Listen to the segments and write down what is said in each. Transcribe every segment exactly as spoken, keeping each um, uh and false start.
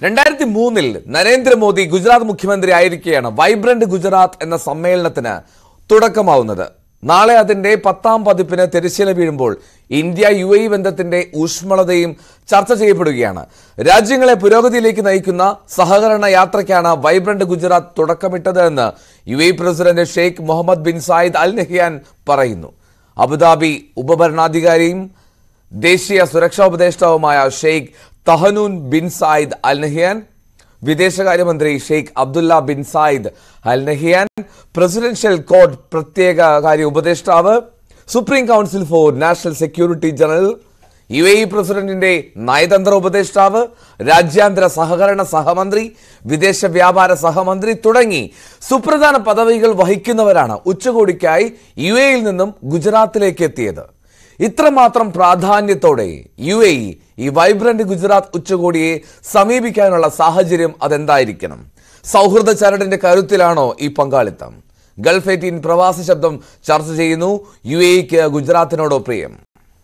രണ്ടായിരത്തി മൂന്നിൽ നരേന്ദ്രമോദി ഗുജറാത്ത് മുഖ്യമന്ത്രി ആയിരിക്കെയാണ് വൈബ്രന്റ് ഗുജറാത്ത് എന്ന സമ്മേളനത്തിന് തുടക്കമാവുന്നത്. നാളെ അതിന്റെ പത്താം പതിപ്പിന് തിരശ്ശീല വീഴുമ്പോൾ ഇന്ത്യ യു എ ബന്ധത്തിന്റെ ഊഷ്മളതയും ചർച്ച ചെയ്യപ്പെടുകയാണ്. രാജ്യങ്ങളെ പുരോഗതിയിലേക്ക് നയിക്കുന്ന സഹകരണ യാത്രയ്ക്കാണ് വൈബ്രന്റ് ഗുജറാത്ത് തുടക്കമിട്ടത് എന്ന് U A president Sheikh Mohammed bin Zayed Al Nahyan പറയുന്നു. അബുദാബി ഉപഭരണാധികാരിയും ദേശീയ സുരക്ഷാ ഉപദേഷ്ടാവുമായ Sheikh Tahnoun bin Zayed Al Nahyan, വിദേശകാര്യമന്ത്രി Sheikh Abdullah bin Zayed Al Nahyan, presidential court പ്രത്യേക കാര്യ ഉപദേഷ്ടാവ്, supreme council for national security general, U A E പ്രസിഡന്റിന്റെ നയതന്ത്ര ഉപദേഷ്ടാവ്, രാജ്യാന്തര സഹകരണ സഹമന്ത്രി, വിദേശ വ്യാപാര സഹമന്ത്രി തുടങ്ങി സുപ്രധാന പദവികൾ വഹിക്കുന്നവരാണ് ഉച്ചകോടിക്കായി യു എയിൽ നിന്നും ഗുജറാത്തിലേക്ക് എത്തിയത്. ഇത്രമാത്രം പ്രാധാന്യത്തോടെ യു എ ഇ ഈ വൈബ്രന്റ് ഗുജറാത്ത് ഉച്ചകോടിയെ സമീപിക്കാനുള്ള സാഹചര്യം അതെന്തായിരിക്കണം? സൗഹൃദ ചരടിന്റെ കരുത്തിലാണോ ഈ പങ്കാളിത്തം? ഗൾഫ് എയ്റ്റീൻ പ്രവാസി ശബ്ദം ചർച്ച ചെയ്യുന്നു. യു എ ഇക്ക് ഗുജറാത്തിനോടോ പ്രിയം?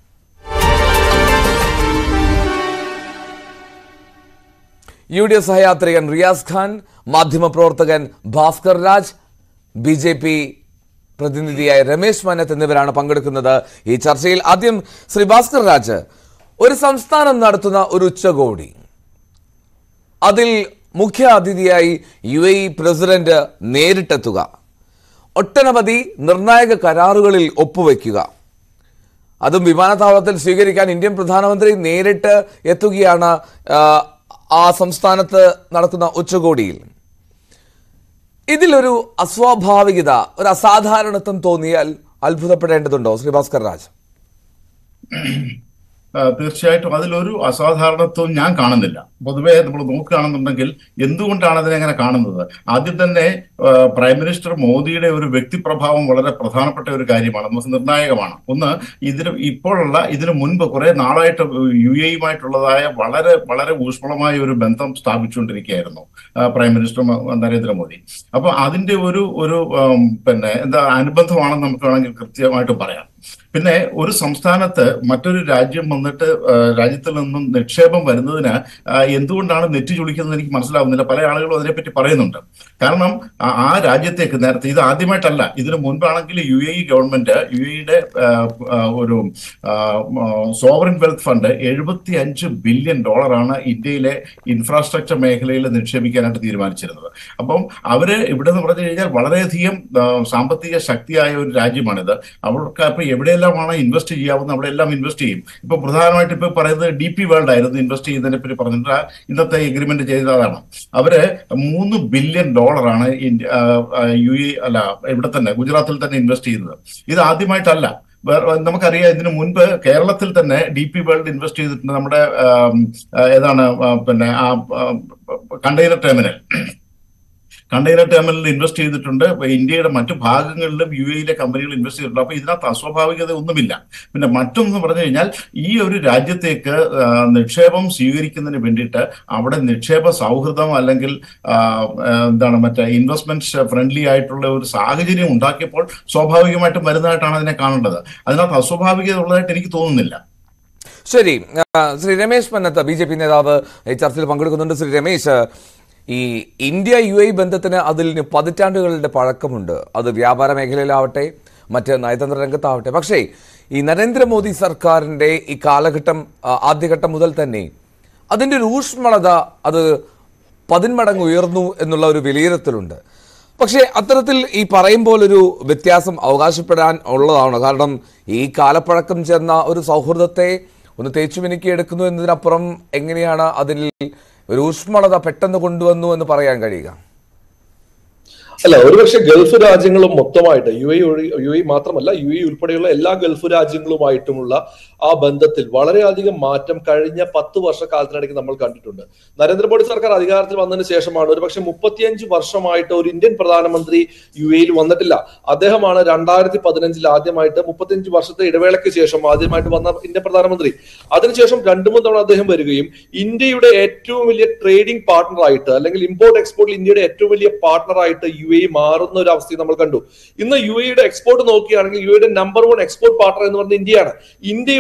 യു ഡി എഫ് സഹയാത്രികൻ റിയാസ് ഖാൻ, മാധ്യമപ്രവർത്തകൻ Bhaskar Raj, B J P പ്രതിനിധിയായ രമേശ് മനത്ത് എന്നിവരാണ് പങ്കെടുക്കുന്നത് ഈ ചർച്ചയിൽ. ആദ്യം ശ്രീ ഭാസ്കർ രാജ്, ഒരു സംസ്ഥാനം നടത്തുന്ന ഒരു ഉച്ചകോടി, അതിൽ മുഖ്യ അതിഥിയായി യു എ ഇ പ്രസിഡന്റ് നേരിട്ടെത്തുക, ഒട്ടനവധി നിർണായക കരാറുകളിൽ ഒപ്പുവെക്കുക, അതും വിമാനത്താവളത്തിൽ സ്വീകരിക്കാൻ ഇന്ത്യൻ പ്രധാനമന്ത്രി നേരിട്ട് എത്തുകയാണ് ആ സംസ്ഥാനത്ത് നടക്കുന്ന ഉച്ചകോടിയിൽ. ഇതിലൊരു അസ്വാഭാവികത, ഒരു അസാധാരണത്വം തോന്നിയാൽ അത്ഭുതപ്പെടേണ്ടതുണ്ടോ ശ്രീ ഭാസ്കർ രാജ്? തീർച്ചയായിട്ടും അതിലൊരു അസാധാരണത്വം ഞാൻ കാണുന്നില്ല. പൊതുവെ നമ്മൾ നോക്കുകയാണെന്നുണ്ടെങ്കിൽ എന്തുകൊണ്ടാണ് അതിനെങ്ങനെ കാണുന്നത്? ആദ്യം തന്നെ പ്രൈം മിനിസ്റ്റർ മോദിയുടെ ഒരു വ്യക്തിപ്രഭാവം വളരെ പ്രധാനപ്പെട്ട ഒരു കാര്യമാണ്, നമുക്ക് നിർണായകമാണ്. ഒന്ന്, ഇതിന് ഇപ്പോഴുള്ള ഇതിനു മുൻപ് കുറെ നാളായിട്ട് യു എയുമായിട്ടുള്ളതായ വളരെ വളരെ ഊഷ്മളമായ ഒരു ബന്ധം സ്ഥാപിച്ചുകൊണ്ടിരിക്കുകയായിരുന്നു പ്രൈം മിനിസ്റ്റർ നരേന്ദ്രമോദി. അപ്പൊ അതിന്റെ ഒരു ഒരു പിന്നെ എന്താ അനുബന്ധമാണെന്ന് നമുക്ക് വേണമെങ്കിൽ കൃത്യമായിട്ട് പറയാം. പിന്നെ ഒരു സംസ്ഥാനത്ത് മറ്റൊരു രാജ്യം വന്നിട്ട് രാജ്യത്തിൽ നിന്നും നിക്ഷേപം വരുന്നതിന് എന്തുകൊണ്ടാണ് നെറ്റി ചുളിക്കുന്നത് എനിക്ക് മനസ്സിലാവുന്നില്ല. പല ആളുകളും അതിനെപ്പറ്റി പറയുന്നുണ്ട്. കാരണം ആ രാജ്യത്തേക്ക് നേരത്തെ, ഇത് ആദ്യമായിട്ടല്ല, ഇതിനു മുൻപാണെങ്കിൽ U A E government U എയുടെ ഒരു സോവറിൻ വെൽത്ത് ഫണ്ട് എഴുപത്തി അഞ്ച് ബില്യൺ ഡോളറാണ് ഇന്ത്യയിലെ ഇൻഫ്രാസ്ട്രക്ചർ മേഖലയിൽ നിക്ഷേപിക്കാനായിട്ട് തീരുമാനിച്ചിരുന്നത്. അപ്പം അവര് ഇവിടെ നിന്ന് പറഞ്ഞു കഴിഞ്ഞാൽ വളരെയധികം സാമ്പത്തിക ശക്തിയായ ഒരു രാജ്യമാണിത്. അവർക്ക് അപ്പൊ എവിടെയെല്ലാമാണ് ഇൻവെസ്റ്റ് ചെയ്യാവുന്നത് അവിടെയെല്ലാം ഇൻവെസ്റ്റ് ചെയ്യും. ഇപ്പൊ പ്രധാനമായിട്ട് ഇപ്പൊ പറയുന്നത് ഡി പി വേൾഡ് ആയിരുന്നു ഇൻവെസ്റ്റ് ചെയ്യുന്നതിനെ പറ്റി പറഞ്ഞിട്ട് ഇന്നത്തെ എഗ്രിമെന്റ് ചെയ്തതാണ്. അവര് മൂന്ന് ബില്യൺ ഡോളറാണ് യു എ അല്ല ഇവിടെ തന്നെ ഗുജറാത്തിൽ തന്നെ ഇൻവെസ്റ്റ് ചെയ്യുന്നത്. ഇത് ആദ്യമായിട്ടല്ല. നമുക്കറിയാം, ഇതിനു മുൻപ് കേരളത്തിൽ തന്നെ ഡി പി വേൾഡ് ഇൻവെസ്റ്റ് ചെയ്തിട്ടുണ്ട്. നമ്മുടെ ഏതാണ് പിന്നെ ആ കണ്ടെയ്നർ ടെർമിനൽ കണ്ടെയ്നർ ടെർമിനലിൽ ഇൻവെസ്റ്റ് ചെയ്തിട്ടുണ്ട്. ഇന്ത്യയുടെ മറ്റു ഭാഗങ്ങളിലും യു എയിലെ കമ്പനികൾ ഇൻവെസ്റ്റ് ചെയ്തിട്ടുണ്ട്. അപ്പൊ ഇതിനകത്ത് അസ്വാഭാവികത ഒന്നുമില്ല. പിന്നെ മറ്റൊന്ന് പറഞ്ഞു കഴിഞ്ഞാൽ, ഈ ഒരു രാജ്യത്തേക്ക് നിക്ഷേപം സ്വീകരിക്കുന്നതിന് വേണ്ടിയിട്ട് അവിടെ നിക്ഷേപ സൗഹൃദം അല്ലെങ്കിൽ എന്താണ് മറ്റേ ഇൻവെസ്റ്റ്മെന്റ് ഫ്രണ്ട്ലി ആയിട്ടുള്ള ഒരു സാഹചര്യം ഉണ്ടാക്കിയപ്പോൾ സ്വാഭാവികമായിട്ടും വരുന്നതായിട്ടാണ് അതിനെ കാണേണ്ടത്. അതിനകത്ത് അസ്വാഭാവികത ഉള്ളതായിട്ട് എനിക്ക് തോന്നുന്നില്ല. ശരി, Shri Ramesh Mannath, B J P നേതാവ് ഈ ചർച്ചയിൽ പങ്കെടുക്കുന്നുണ്ട്. ശ്രീ രമേശ്, ഈ ഇന്ത്യ യു എ ബന്ധത്തിന് അതിന് പതിറ്റാണ്ടുകളുടെ പഴക്കമുണ്ട്. അത് വ്യാപാര മേഖലയിലാവട്ടെ, മറ്റ് നയതന്ത്ര രംഗത്താവട്ടെ. പക്ഷേ ഈ നരേന്ദ്രമോദി സർക്കാരിൻ്റെ ഈ കാലഘട്ടം, ആദ്യഘട്ടം മുതൽ തന്നെ അതിൻ്റെ ഒരു ഊഷ്മളത അത് പതിന്മടങ്ങ് ഉയർന്നു എന്നുള്ള ഒരു വിലയിരുത്തലുണ്ട്. പക്ഷേ അത്തരത്തിൽ ഈ പറയുമ്പോൾ ഒരു വ്യത്യാസം അവകാശപ്പെടാൻ ഉള്ളതാണ്. കാരണം ഈ കാലപ്പഴക്കം ചെന്ന ഒരു സൗഹൃദത്തെ ഒന്ന് തേച്ചുമിനുക്കി എടുക്കുന്നു എന്നതിനപ്പുറം എങ്ങനെയാണ് അതിൽ ഒരു ഊഷ്മളത പെട്ടെന്ന് കൊണ്ടുവന്നു എന്ന് പറയാൻ കഴിയുക? അല്ല, ഒരുപക്ഷെ ഗൾഫ് രാജ്യങ്ങളും മൊത്തമായിട്ട് യു എ യു എ മാത്രമല്ല യു എ ഉൾപ്പെടെയുള്ള എല്ലാ ഗൾഫ് രാജ്യങ്ങളുമായിട്ടുമുള്ള ആ ബന്ധത്തിൽ വളരെയധികം മാറ്റം കഴിഞ്ഞ പത്ത് വർഷക്കാലത്തിനിടയ്ക്ക് നമ്മൾ കണ്ടിട്ടുണ്ട്. നരേന്ദ്രമോദി സർക്കാർ അധികാരത്തിൽ വന്നതിന് ശേഷമാണ് ഒരുപക്ഷെ മുപ്പത്തിയഞ്ച് വർഷമായിട്ട് ഒരു ഇന്ത്യൻ പ്രധാനമന്ത്രി യു എയിൽ വന്നിട്ടില്ല. അദ്ദേഹമാണ് രണ്ടായിരത്തി പതിനഞ്ചിൽ ആദ്യമായിട്ട് മുപ്പത്തിയഞ്ച് വർഷത്തെ ഇടവേളയ്ക്ക് ശേഷം ആദ്യമായിട്ട് വന്ന ഇന്ത്യൻ പ്രധാനമന്ത്രി. അതിനുശേഷം രണ്ടു മൂന്ന് തവണ അദ്ദേഹം വരികയും ഇന്ത്യയുടെ ഏറ്റവും വലിയ ട്രേഡിംഗ് പാർട്ണറായിട്ട് അല്ലെങ്കിൽ ഇമ്പോർട്ട് എക്സ്പോർട്ടിൽ ഇന്ത്യയുടെ ഏറ്റവും വലിയ പാർട്ണറായിട്ട് യു എ മാറുന്ന ഒരു അവസ്ഥയും നമ്മൾ കണ്ടു. ഇന്ന് യു എയുടെ എക്സ്പോർട്ട് നോക്കുകയാണെങ്കിൽ യു എയുടെ നമ്പർ വൺ എക്സ്പോർട്ട് പാർട്ണർ എന്ന് പറയുന്നത് ഇന്ത്യയാണ്. ഇന്ത്യയുടെ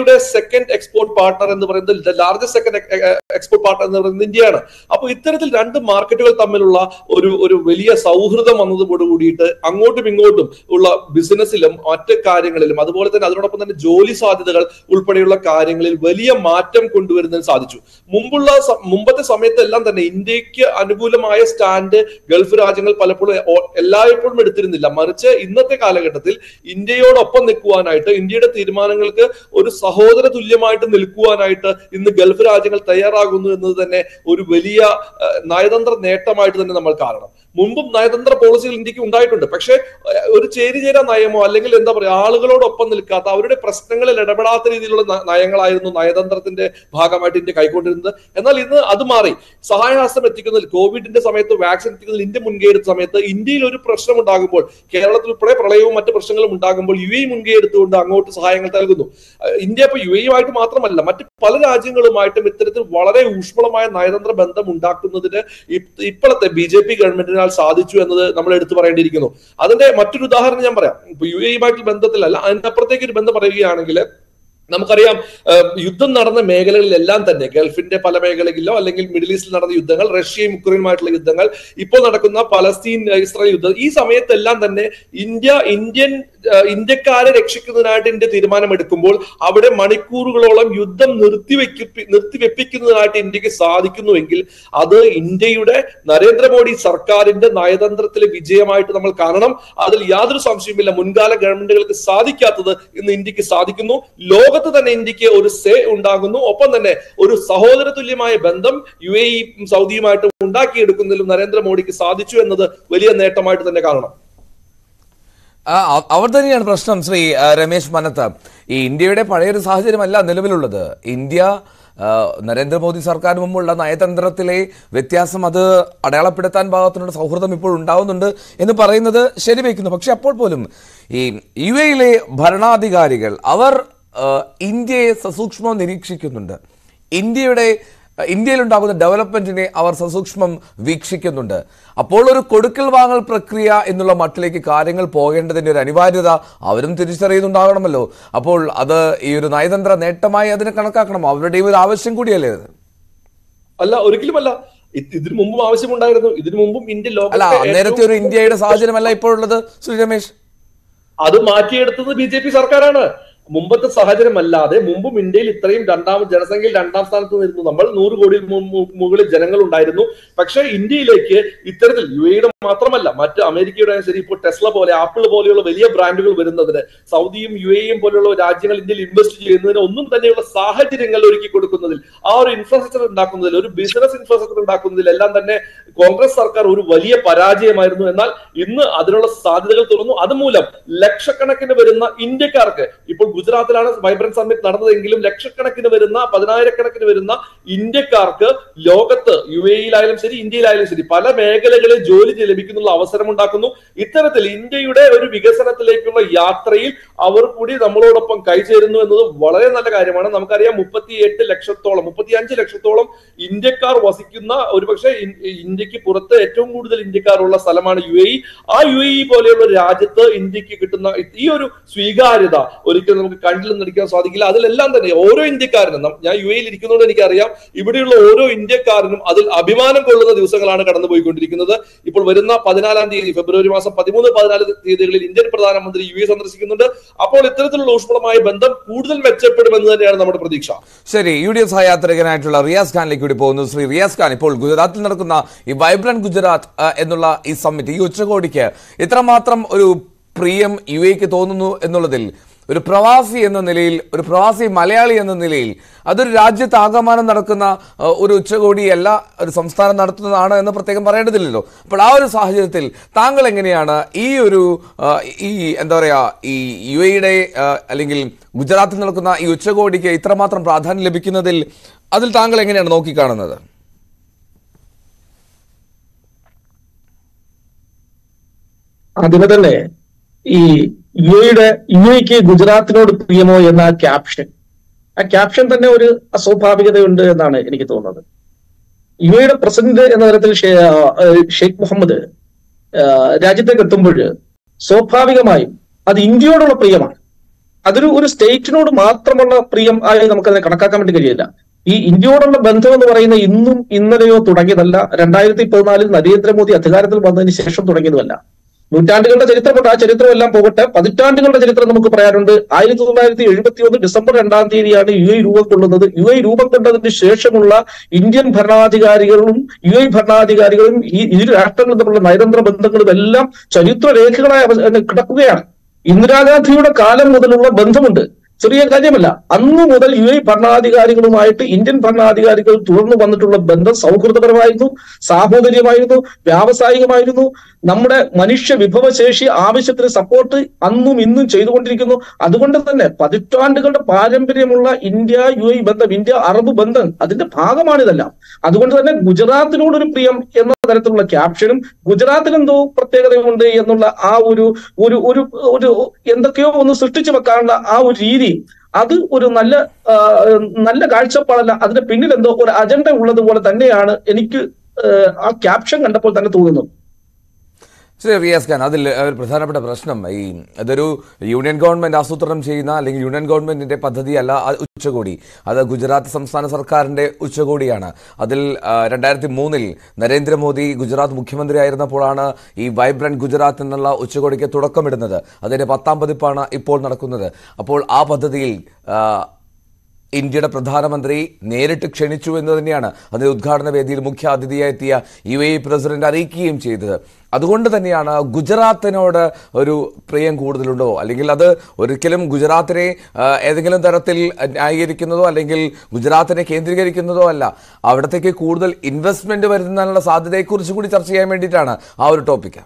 ഇന്ത്യയുടെ സെക്കൻഡ് എക്സ്പോർട്ട് പാർട്ണർ എന്ന് പറയുന്നത്, ലാർജസ്റ്റ് സെക്കൻഡ് എക്സ്പോർട്ട് പാർട്ണർ എന്ന് പറയുന്നത് ഇന്ത്യയാണ്. അപ്പൊ ഇത്തരത്തിൽ രണ്ട് മാർക്കറ്റുകൾ തമ്മിലുള്ള ഒരു ഒരു വലിയ സൗഹൃദം വന്നതോട് കൂടിയിട്ട് അങ്ങോട്ടും ഇങ്ങോട്ടും ഉള്ള ബിസിനസ്സിലും മറ്റ് കാര്യങ്ങളിലും അതുപോലെ തന്നെ അതിനോടൊപ്പം തന്നെ ജോലി സാധ്യതകൾ ഉൾപ്പെടെയുള്ള കാര്യങ്ങളിൽ വലിയ മാറ്റം കൊണ്ടുവരുന്നതിന് സാധിച്ചു. മുമ്പുള്ള മുമ്പത്തെ സമയത്തെല്ലാം തന്നെ ഇന്ത്യക്ക് അനുകൂലമായ സ്റ്റാൻഡ് ഗൾഫ് രാജ്യങ്ങൾ പലപ്പോഴും എല്ലായ്പ്പോഴും എടുത്തിരുന്നില്ല. മറിച്ച് ഇന്നത്തെ കാലഘട്ടത്തിൽ ഇന്ത്യയോടൊപ്പം നിൽക്കുവാനായിട്ട്, ഇന്ത്യയുടെ തീരുമാനങ്ങൾക്ക് ഒരു സഹോദര തുല്യമായിട്ട് നിൽക്കുവാനായിട്ട് ഇന്ന് ഗൾഫ് രാജ്യങ്ങൾ തയ്യാറാകുന്നു എന്നത് തന്നെ ഒരു വലിയ നയതന്ത്ര നേട്ടമായിട്ട് തന്നെ നമ്മൾ കാണണം. മുമ്പും നയതന്ത്ര പോളിസികൾ ഇന്ത്യക്ക് ഉണ്ടായിട്ടുണ്ട്. പക്ഷെ ഒരു ചേരിചേരാ നയമോ അല്ലെങ്കിൽ എന്താ പറയുക, ആളുകളോടൊപ്പം നിൽക്കാത്ത, അവരുടെ പ്രശ്നങ്ങളിൽ ഇടപെടാത്ത രീതിയിലുള്ള നയങ്ങളായിരുന്നു നയതന്ത്രത്തിന്റെ ഭാഗമായിട്ട് ഇന്ത്യ കൈക്കൊണ്ടിരുന്നത്. എന്നാൽ ഇന്ന് അത് മാറി. സഹായഹസ്തം എത്തിക്കുന്നതിൽ, കോവിഡിന്റെ സമയത്ത് വാക്സിൻ എത്തിക്കുന്നതിൽ ഇന്ത്യ മുൻകൈ എടുത്ത സമയത്ത് ഇന്ത്യയിൽ ഒരു പ്രശ്നം ഉണ്ടാകുമ്പോൾ, കേരളത്തിൽ ഉൾപ്പെടെ പ്രളയവും മറ്റു പ്രശ്നങ്ങളും ഉണ്ടാകുമ്പോൾ യു എ മുൻകൈ എടുത്തുകൊണ്ട് അങ്ങോട്ട് സഹായങ്ങൾ നൽകുന്നു. ഇന്ത്യ ഇപ്പൊ യു എയുമായിട്ട് മാത്രമല്ല മറ്റ് പല രാജ്യങ്ങളുമായിട്ടും ഇത്തരത്തിൽ വളരെ ഊഷ്മളമായ നയതന്ത്ര ബന്ധം ഉണ്ടാക്കുന്നതിന് ഇപ്പോഴത്തെ ബി ജെ പി ഗവൺമെന്റിനാൽ സാധിച്ചു എന്നത് നമ്മൾ എടുത്തു പറയേണ്ടിയിരിക്കുന്നു. അതിന്റെ മറ്റൊരു ഉദാഹരണം ഞാൻ പറയാം. ഇപ്പൊ യു എയുമായിട്ടുള്ള ബന്ധത്തിലല്ല, അതിന്റെ അപ്പുറത്തേക്ക് ഒരു ബന്ധം പറയുകയാണെങ്കിൽ നമുക്കറിയാം, യുദ്ധം നടന്ന മേഖലകളിലെല്ലാം തന്നെ, ഗൾഫിന്റെ പല മേഖലകളിലോ അല്ലെങ്കിൽ മിഡിൽ ഈസ്റ്റിൽ നടന്ന യുദ്ധങ്ങൾ, റഷ്യയും യുക്രൈനുമായിട്ടുള്ള യുദ്ധങ്ങൾ, ഇപ്പോൾ നടക്കുന്ന പലസ്തീൻ ഇസ്രായേൽ യുദ്ധം, ഈ സമയത്തെല്ലാം തന്നെ ഇന്ത്യ ഇന്ത്യൻ ഇന്ത്യക്കാരെ രക്ഷിക്കുന്നതിനായിട്ട് ഇന്ത്യ തീരുമാനമെടുക്കുമ്പോൾ അവിടെ മണിക്കൂറുകളോളം യുദ്ധം നിർത്തിവെക്കി നിർത്തിവെപ്പിക്കുന്നതിനായിട്ട് ഇന്ത്യക്ക് സാധിക്കുന്നുവെങ്കിൽ അത് ഇന്ത്യയുടെ നരേന്ദ്രമോദി സർക്കാരിന്റെ നയതന്ത്രത്തിലെ വിജയമായിട്ട് നമ്മൾ കാണണം. അതിൽ യാതൊരു സംശയവുമില്ല. മുൻകാല ഗവൺമെന്റുകൾക്ക് സാധിക്കാത്തത് ഇന്ന് ഇന്ത്യക്ക് സാധിക്കുന്നു. ലോക തന്നെ ഇന്ത്യക്ക് ഒരു സേ ഉണ്ടാകുന്നു. ഒപ്പം തന്നെ ഒരു സഹോദര തുല്യമായ ബന്ധം യു എ ഇ സൗദിയുമായിട്ട് ഉണ്ടാക്കിയെടുക്കുന്നതിലും നരേന്ദ്രമോദിക്ക് സാധിച്ചു എന്നത് വലിയ നേട്ടമായിട്ട് തന്നെ കാണണം. അവർ തന്നെയാണ് പ്രശ്നം. ശ്രീ രമേശ് മനത്ത്, ഈ ഇന്ത്യയുടെ പഴയൊരു സാഹചര്യമല്ല നിലവിലുള്ളത്. ഇന്ത്യ നരേന്ദ്രമോദി സർക്കാരിന് മുമ്പുള്ള നയതന്ത്രത്തിലെ വ്യത്യാസം അത് അടയാളപ്പെടുത്താൻ ഭാഗത്തിനുള്ള സൗഹൃദം ഇപ്പോൾ ഉണ്ടാവുന്നുണ്ട് എന്ന് പറയുന്നത് ശരിവയ്ക്കുന്നു. പക്ഷെ അപ്പോൾ പോലും ഈ യു എയിലെ ഭരണാധികാരികൾ അവർ ഇന്ത്യയെ സസൂക്ഷ്മം നിരീക്ഷിക്കുന്നുണ്ട്. ഇന്ത്യയുടെ ഇന്ത്യയിലുണ്ടാകുന്ന ഡെവലപ്മെന്റിനെ അവർ സസൂക്ഷ്മം വീക്ഷിക്കുന്നുണ്ട്. അപ്പോൾ ഒരു കൊടുക്കൽ വാങ്ങൽ പ്രക്രിയ എന്നുള്ള മട്ടിലേക്ക് കാര്യങ്ങൾ പോകേണ്ടതിന്റെ ഒരു അനിവാര്യത അവരും തിരിച്ചറിയുന്നുണ്ടാകണമല്ലോ. അപ്പോൾ അത് ഈ ഒരു നയതന്ത്ര നേട്ടമായി അതിനെ കണക്കാക്കണം. അവരുടെ ഒരു ആവശ്യം കൂടിയല്ലേ അത്? അല്ല, ഒരിക്കലുമല്ല. ഇതിനു മുമ്പും ആവശ്യമുണ്ടായിരുന്നു. ഇതിനു മുമ്പും ഇന്ത്യ ലോക അല്ല, നേരത്തെ ഒരു ഇന്ത്യയുടെ സാഹചര്യമല്ല ഇപ്പോഴുള്ളത് ശ്രീ രമേശ്. അത് മാറ്റിയെടുത്തത് ബി ജെ പി സർക്കാരാണ്. മുമ്പത്തെ സാഹചര്യം അല്ലാതെ മുമ്പും ഇന്ത്യയിൽ ഇത്രയും രണ്ടാം ജനസംഖ്യയിൽ രണ്ടാം സ്ഥാനത്ത് നിന്നു നമ്മൾ നൂറ് കോടി മുകളിൽ ജനങ്ങൾ ഉണ്ടായിരുന്നു. പക്ഷേ ഇന്ത്യയിലേക്ക് ഇത്തരത്തിൽ യു എയുടെ മാത്രമല്ല മറ്റ് അമേരിക്കയുടെ ശരി, ഇപ്പോൾ ടെസ്ല പോലെ ആപ്പിൾ പോലെയുള്ള വലിയ ബ്രാൻഡുകൾ വരുന്നതിന്, സൗദിയും യു എയും പോലെയുള്ള രാജ്യങ്ങൾ ഇന്ത്യയിൽ ഇൻവെസ്റ്റ് ചെയ്യുന്നതിന് ഒന്നും തന്നെയുള്ള സാഹചര്യങ്ങൾ ഒരുക്കി കൊടുക്കുന്നതിൽ, ആ ഒരു ഇൻഫ്രാസ്ട്രക്ചർ ഉണ്ടാക്കുന്നതിൽ, ഒരു ബിസിനസ് ഇൻഫ്രാസ്ട്രക്ചർ ഉണ്ടാക്കുന്നതിൽ എല്ലാം തന്നെ കോൺഗ്രസ് സർക്കാർ ഒരു വലിയ പരാജയമായിരുന്നു. എന്നാൽ ഇന്ന് അതിനുള്ള സാധ്യതകൾ തുറന്നു. അതുമൂലം ലക്ഷക്കണക്കിന് വരുന്ന ഇന്ത്യക്കാർക്ക്, ഇപ്പോൾ ഗുജറാത്തിലാണ് വൈബ്രന്റ് സമ്മിറ്റ് നടന്നതെങ്കിലും ലക്ഷക്കണക്കിന് വരുന്ന പതിനായിരക്കണക്കിന് വരുന്ന ഇന്ത്യക്കാർക്ക് ലോകത്ത് യു എയിലായാലും ശരി ഇന്ത്യയിലായാലും ശരി പല മേഖലകളിൽ ജോലി ലഭിക്കുന്നുള്ള അവസരം ഉണ്ടാക്കുന്നു. ഇത്തരത്തിൽ ഇന്ത്യയുടെ ഒരു വികസനത്തിലേക്കുള്ള യാത്രയിൽ അവർ കൂടി നമ്മളോടൊപ്പം കൈചേരുന്നു എന്നത് വളരെ നല്ല കാര്യമാണ്. നമുക്കറിയാം, മുപ്പത്തി എട്ട് ലക്ഷത്തോളം മുപ്പത്തി അഞ്ച് ലക്ഷത്തോളം ഇന്ത്യക്കാർ വസിക്കുന്ന, ഒരുപക്ഷെ ഇന്ത്യക്ക് പുറത്ത് ഏറ്റവും കൂടുതൽ ഇന്ത്യക്കാരുള്ള സ്ഥലമാണ് യു എ ഇ. ആ യു എ ഇ പോലെയുള്ള രാജ്യത്ത് ഇന്ത്യക്ക് കിട്ടുന്ന ഈ ഒരു സ്വീകാര്യത ഒരിക്കലും നമുക്ക് കണ്ടിൽ നടിക്കാൻ സാധിക്കില്ല. അതിലെല്ലാം തന്നെ ഓരോ ഇന്ത്യക്കാരനും, ഞാൻ യു എയിൽ ഇരിക്കുന്നതുകൊണ്ട് എനിക്കറിയാം, ഇവിടെയുള്ള ഓരോ ഇന്ത്യക്കാരനും അതിൽ അഭിമാനം കൊള്ളുന്ന ദിവസങ്ങളാണ് കടന്നുപോയിക്കൊണ്ടിരിക്കുന്നത്. ഇപ്പോൾ വരുന്ന പതിനാലാം തീയതി, ഫെബ്രുവരി മാസം പതിമൂന്ന് പതിനാല് തീയതികളിൽ ഇന്ത്യൻ പ്രധാനമന്ത്രി യു എ സന്ദർശിക്കുന്നുണ്ട്. അപ്പോൾ ഇത്തരത്തിലുള്ള ഊഷ്മളമായ ബന്ധം കൂടുതൽ മെച്ചപ്പെടുമെന്ന് തന്നെയാണ് നമ്മുടെ പ്രതീക്ഷ. ശരി, യു ഡി എഫ് സഹയാത്രികനായിട്ടുള്ള റിയാസ് ഖാനിലേക്ക് കൂടി പോകുന്നു. ശ്രീ റിയാസ് ഖാൻ, ഇപ്പോൾ ഗുജറാത്തിൽ നടക്കുന്ന ഈ വൈബ്രന്റ് ഗുജറാത്ത് എന്നുള്ള ഈ സമ്മിറ്റ്, ഈ ഉച്ചകോടിക്ക് ഇത്രമാത്രം ഒരു പ്രിയം യു എക്ക് തോന്നുന്നു എന്നുള്ളതിൽ ഒരു പ്രവാസി എന്ന നിലയിൽ, ഒരു പ്രവാസി മലയാളി എന്ന നിലയിൽ, അതൊരു രാജ്യത്ത് ആകമാനം നടക്കുന്ന ഒരു ഉച്ചകോടിയല്ല, ഒരു സംസ്ഥാനം നടത്തുന്നതാണ് എന്ന് പ്രത്യേകം പറയേണ്ടതില്ലല്ലോ. അപ്പോൾ ആ ഒരു സാഹചര്യത്തിൽ താങ്കൾ എങ്ങനെയാണ് ഈ ഒരു ഈ എന്താ പറയുക ഈ യു എയുടെ അല്ലെങ്കിൽ ഗുജറാത്തിൽ നടക്കുന്ന ഈ ഉച്ചകോടിക്ക് ഇത്രമാത്രം പ്രാധാന്യം ലഭിക്കുന്നതിൽ അതിൽ താങ്കൾ എങ്ങനെയാണ് നോക്കിക്കാണുന്നത്? ആദ്യമേ തന്നെ ഈ യു എയുടെ യു എക്ക് ഗുജറാത്തിനോട് പ്രിയമോ എന്ന ആ ക്യാപ്ഷൻ ആ ക്യാപ്ഷൻ തന്നെ ഒരു അസ്വാഭാവികതയുണ്ട് എന്നാണ് എനിക്ക് തോന്നുന്നത്. യു എയുടെ പ്രസിഡന്റ് എന്ന തരത്തിൽ ഷെയ്ഖ് മുഹമ്മദ് രാജ്യത്തേക്ക് എത്തുമ്പോൾ സ്വാഭാവികമായും അത് ഇന്ത്യയോടുള്ള പ്രിയമാണ്. അതൊരു ഒരു സ്റ്റേറ്റിനോട് മാത്രമുള്ള പ്രിയം ആയി നമുക്കതിനെ കണക്കാക്കാൻ വേണ്ടി കഴിയില്ല. ഈ ഇന്ത്യയോടുള്ള ബന്ധം എന്ന് പറയുന്ന ഇന്നും ഇന്നലെയോ തുടങ്ങിയതല്ല, രണ്ടായിരത്തി പതിനാലിൽ നരേന്ദ്രമോദി അധികാരത്തിൽ വന്നതിന് ശേഷം തുടങ്ങിയതുമല്ല. നൂറ്റാണ്ടുകളുടെ ചരിത്രപ്പെട്ട ആ ചരിത്രം എല്ലാം പോകട്ടെ, പതിറ്റാണ്ടുകളുടെ ചരിത്രം നമുക്ക് പറയാറുണ്ട്. ആയിരത്തി തൊള്ളായിരത്തി എഴുപത്തി ഒന്ന് ഡിസംബർ രണ്ടാം തീയതിയാണ് യു എ രൂപം കൊള്ളുന്നത്. യു എ രൂപം കൊണ്ടതിന് ശേഷമുള്ള ഇന്ത്യൻ ഭരണാധികാരികളും യു എ ഭരണാധികാരികളും ഈ ഇരു രാഷ്ട്രങ്ങളും തമ്മിലുള്ള നയതന്ത്ര ബന്ധങ്ങളും എല്ലാം ചരിത്ര രേഖകളായി കിടക്കുകയാണ്. ഇന്ദിരാഗാന്ധിയുടെ കാലം മുതലുള്ള ബന്ധമുണ്ട്, ചെറിയ കാര്യമല്ല. അന്നു മുതൽ യു എ ഭരണാധികാരികളുമായിട്ട് ഇന്ത്യൻ ഭരണാധികാരികൾ തുടർന്ന് വന്നിട്ടുള്ള ബന്ധം സൗഹൃദപരമായിരുന്നു, സാഹോദര്യമായിരുന്നു, വ്യാവസായികമായിരുന്നു. നമ്മുടെ മനുഷ്യ വിഭവശേഷി ആവശ്യത്തിന് സപ്പോർട്ട് അന്നും ഇന്നും ചെയ്തുകൊണ്ടിരിക്കുന്നു. അതുകൊണ്ട് തന്നെ പതിറ്റാണ്ടുകളുടെ പാരമ്പര്യമുള്ള ഇന്ത്യ യു എ ബന്ധം, ഇന്ത്യ അറബ് ബന്ധം, അതിന്റെ ഭാഗമാണിതെല്ലാം. അതുകൊണ്ട് തന്നെ ഗുജറാത്തിനോടൊരു പ്രിയം എന്ന തരത്തിലുള്ള ക്യാപ്ഷനും ഗുജറാത്തിൽ എന്തോ പ്രത്യേകതയുണ്ട് എന്നുള്ള ആ ഒരു ഒരു ഒരു എന്തൊക്കെയോ ഒന്ന് സൃഷ്ടിച്ചു വെക്കാനുള്ള ആ ഒരു രീതി, അത് ഒരു നല്ല നല്ല കാഴ്ചപ്പാടല്ല. അതിന്റെ പിന്നിൽ എന്തോ ഒരു അജണ്ട ഉള്ളതുപോലെ തന്നെയാണ് എനിക്ക് ആ ക്യാപ്ഷൻ കണ്ടപ്പോൾ തന്നെ തോന്നുന്നത്. ശരി റിയാസ് ഖാൻ, അതിൽ ഒരു പ്രധാനപ്പെട്ട പ്രശ്നം ഈ അതൊരു യൂണിയൻ ഗവൺമെന്റ് ആസൂത്രണം ചെയ്യുന്ന അല്ലെങ്കിൽ യൂണിയൻ ഗവൺമെന്റിന്റെ പദ്ധതിയല്ല ഉച്ചകോടി, അത് ഗുജറാത്ത് സംസ്ഥാന സർക്കാരിന്റെ ഉച്ചകോടിയാണ്. അതിൽ രണ്ടായിരത്തി മൂന്നിൽ നരേന്ദ്രമോദി ഗുജറാത്ത് മുഖ്യമന്ത്രി ആയിരുന്നപ്പോഴാണ് ഈ വൈബ്രന്റ് ഗുജറാത്ത് എന്നുള്ള ഉച്ചകോടിക്ക് തുടക്കമിടുന്നത്. അതിന്റെ പത്താം പതിപ്പാണ് ഇപ്പോൾ നടക്കുന്നത്. അപ്പോൾ ആ പദ്ധതിയിൽ ഇന്ത്യയുടെ പ്രധാനമന്ത്രി നേരിട്ട് ക്ഷണിച്ചു എന്ന് തന്നെയാണ് അതിന്റെ ഉദ്ഘാടന വേദിയിൽ മുഖ്യ അതിഥിയായി എത്തിയ യു എ പ്രസിഡന്റ് അറിയിക്കുകയും ചെയ്തത്. അതുകൊണ്ട് തന്നെയാണ് ഗുജറാത്തിനോട് ഒരു പ്രിയം കൂടുതലുണ്ടോ, അല്ലെങ്കിൽ അത് ഒരിക്കലും ഗുജറാത്തിനെ ഏതെങ്കിലും തരത്തിൽ ന്യായീകരിക്കുന്നതോ അല്ലെങ്കിൽ ഗുജറാത്തിനെ കേന്ദ്രീകരിക്കുന്നതോ അല്ല, അവിടത്തേക്ക് കൂടുതൽ ഇൻവെസ്റ്റ്മെന്റ് വരുന്നതിനുള്ള സാധ്യതയെക്കുറിച്ച് കൂടി ചർച്ച ചെയ്യാൻ വേണ്ടിയിട്ടാണ് ആ ഒരു ടോപ്പിക്ക്.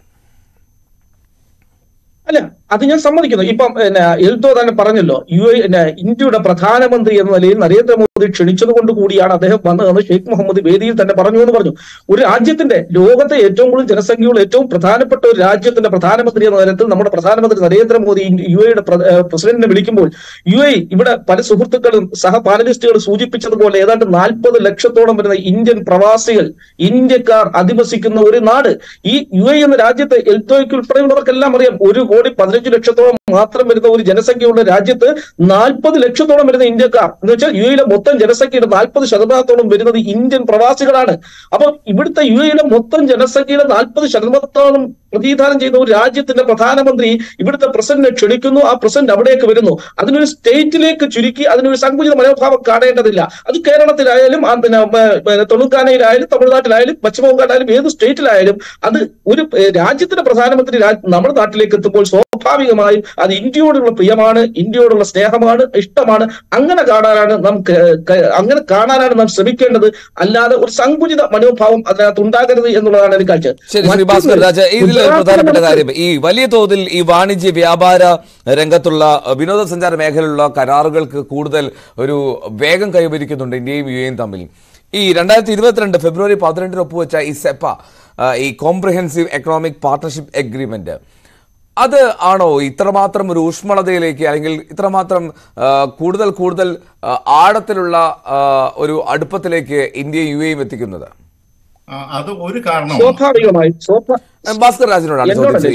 അല്ല, അത് ഞാൻ സമ്മതിക്കുന്നു. ഇപ്പം എൽദോ തന്നെ പറഞ്ഞല്ലോ, യു എ ഇന്ത്യയുടെ പ്രധാനമന്ത്രി എന്ന നിലയിൽ നരേന്ദ്രമോദി ക്ഷണിച്ചത് കൊണ്ട് കൂടിയാണ് അദ്ദേഹം വന്നതെന്ന് ഷെയ്ഖ് മുഹമ്മദ് വേദിയിൽ തന്നെ പറഞ്ഞു എന്ന് പറഞ്ഞു. ഒരു രാജ്യത്തിന്റെ, ലോകത്തെ ഏറ്റവും കൂടുതൽ ജനസംഖ്യയുള്ള ഏറ്റവും പ്രധാനപ്പെട്ട ഒരു രാജ്യത്തിന്റെ പ്രധാനമന്ത്രി എന്ന തരത്തിൽ നമ്മുടെ പ്രധാനമന്ത്രി നരേന്ദ്രമോദി യു എയുടെ പ്രസിഡന്റിനെ വിളിക്കുമ്പോൾ യു എ ഇവിടെ പല സുഹൃത്തുക്കളും സഹ പാനലിസ്റ്റുകൾ സൂചിപ്പിച്ചതുപോലെ ഏതാണ്ട് നാൽപ്പത് ലക്ഷത്തോളം വരുന്ന ഇന്ത്യൻ പ്രവാസികൾ, ഇന്ത്യക്കാർ അധിവസിക്കുന്ന ഒരു നാട്. ഈ യു എ എന്ന രാജ്യത്ത് എൽദോയ്ക്ക് ഉൾപ്പെടെയുള്ളവർക്കെല്ലാം അറിയാം, ഒരു കോടി പതിനഞ്ച് ലക്ഷത്തോളം മാത്രം വരുന്ന ഒരു ജനസംഖ്യയുള്ള രാജ്യത്ത് നാൽപ്പത് ലക്ഷത്തോളം വരുന്ന ഇന്ത്യക്കാർ എന്ന് വെച്ചാൽ യു എയിലെ മൊത്തം ജനസംഖ്യയുടെ നാൽപ്പത് ശതമാനത്തോളം വരുന്നത് ഇന്ത്യൻ പ്രവാസികളാണ്. അപ്പൊ ഇവിടുത്തെ യു എയിലെ മൊത്തം ജനസംഖ്യയുടെ നാൽപ്പത് ശതമാനത്തോളം പ്രതിനിധാനം ചെയ്യുന്ന ഒരു രാജ്യത്തിന്റെ പ്രധാനമന്ത്രി ഇവിടുത്തെ പ്രസിഡന്റിനെ ക്ഷണിക്കുന്നു. ആ പ്രസിഡന്റ് അവിടേക്ക് വരുന്നു. അതിനൊരു സ്റ്റേറ്റിലേക്ക് ചുരുക്കി അതിനൊരു സങ്കുചിത മനോഭാവം കാണേണ്ടതില്ല. അത് കേരളത്തിലായാലും പിന്നെ തെലുങ്കാനയിലായാലും തമിഴ്നാട്ടിലായാലും പശ്ചിമ ബംഗാളിലായാലും ഏത് സ്റ്റേറ്റിലായാലും അത് ഒരു രാജ്യത്തിന്റെ പ്രധാനമന്ത്രി നമ്മുടെ നാട്ടിലേക്ക് എത്തുമ്പോൾ സ്വാഭാവികമായും അത് ഇന്ത്യയോടുള്ള പ്രിയമാണ്, ഇന്ത്യയോടുള്ള സ്നേഹമാണ്, ഇഷ്ടമാണ്. അങ്ങനെ കാണാനാണ് നമുക്ക് അങ്ങനെ കാണാനാണ് നാം ശ്രമിക്കേണ്ടത്. അല്ലാതെ ഒരു സങ്കുചിത മനോഭാവം അതിനകത്ത് ഉണ്ടാകരുത് എന്നുള്ളതാണ് എനിക്ക് കാഴ്ച. പ്രധാനപ്പെട്ട കാര്യം, ഈ വലിയ തോതിൽ ഈ വാണിജ്യ വ്യാപാര രംഗത്തുള്ള വിനോദസഞ്ചാര മേഖലയിലുള്ള കരാറുകൾക്ക് കൂടുതൽ ഒരു വേഗം കൈവരിക്കുന്നുണ്ട് ഇന്ത്യയും യു എയും തമ്മിൽ. ഈ രണ്ടായിരത്തി ഇരുപത്തിരണ്ട് ഫെബ്രുവരി പതിനെട്ടിന് ഒപ്പുവെച്ച ഈ സെപ്പ, ഈ കോംപ്രിഹെൻസീവ് എക്കണോമിക് പാർട്ണർഷിപ്പ് എഗ്രിമെന്റ്, അത് ആണോ ഇത്രമാത്രം ഒരു ഊഷ്മളതയിലേക്ക് അല്ലെങ്കിൽ ഇത്രമാത്രം കൂടുതൽ കൂടുതൽ ആഴത്തിലുള്ള ഒരു അടുപ്പത്തിലേക്ക് ഇന്ത്യയും യു എയും എത്തിക്കുന്നത്? അത് ഒരു കാരണം സ്വാഭാവികമായി ഭാസ്കർ രാജിനോടാണ്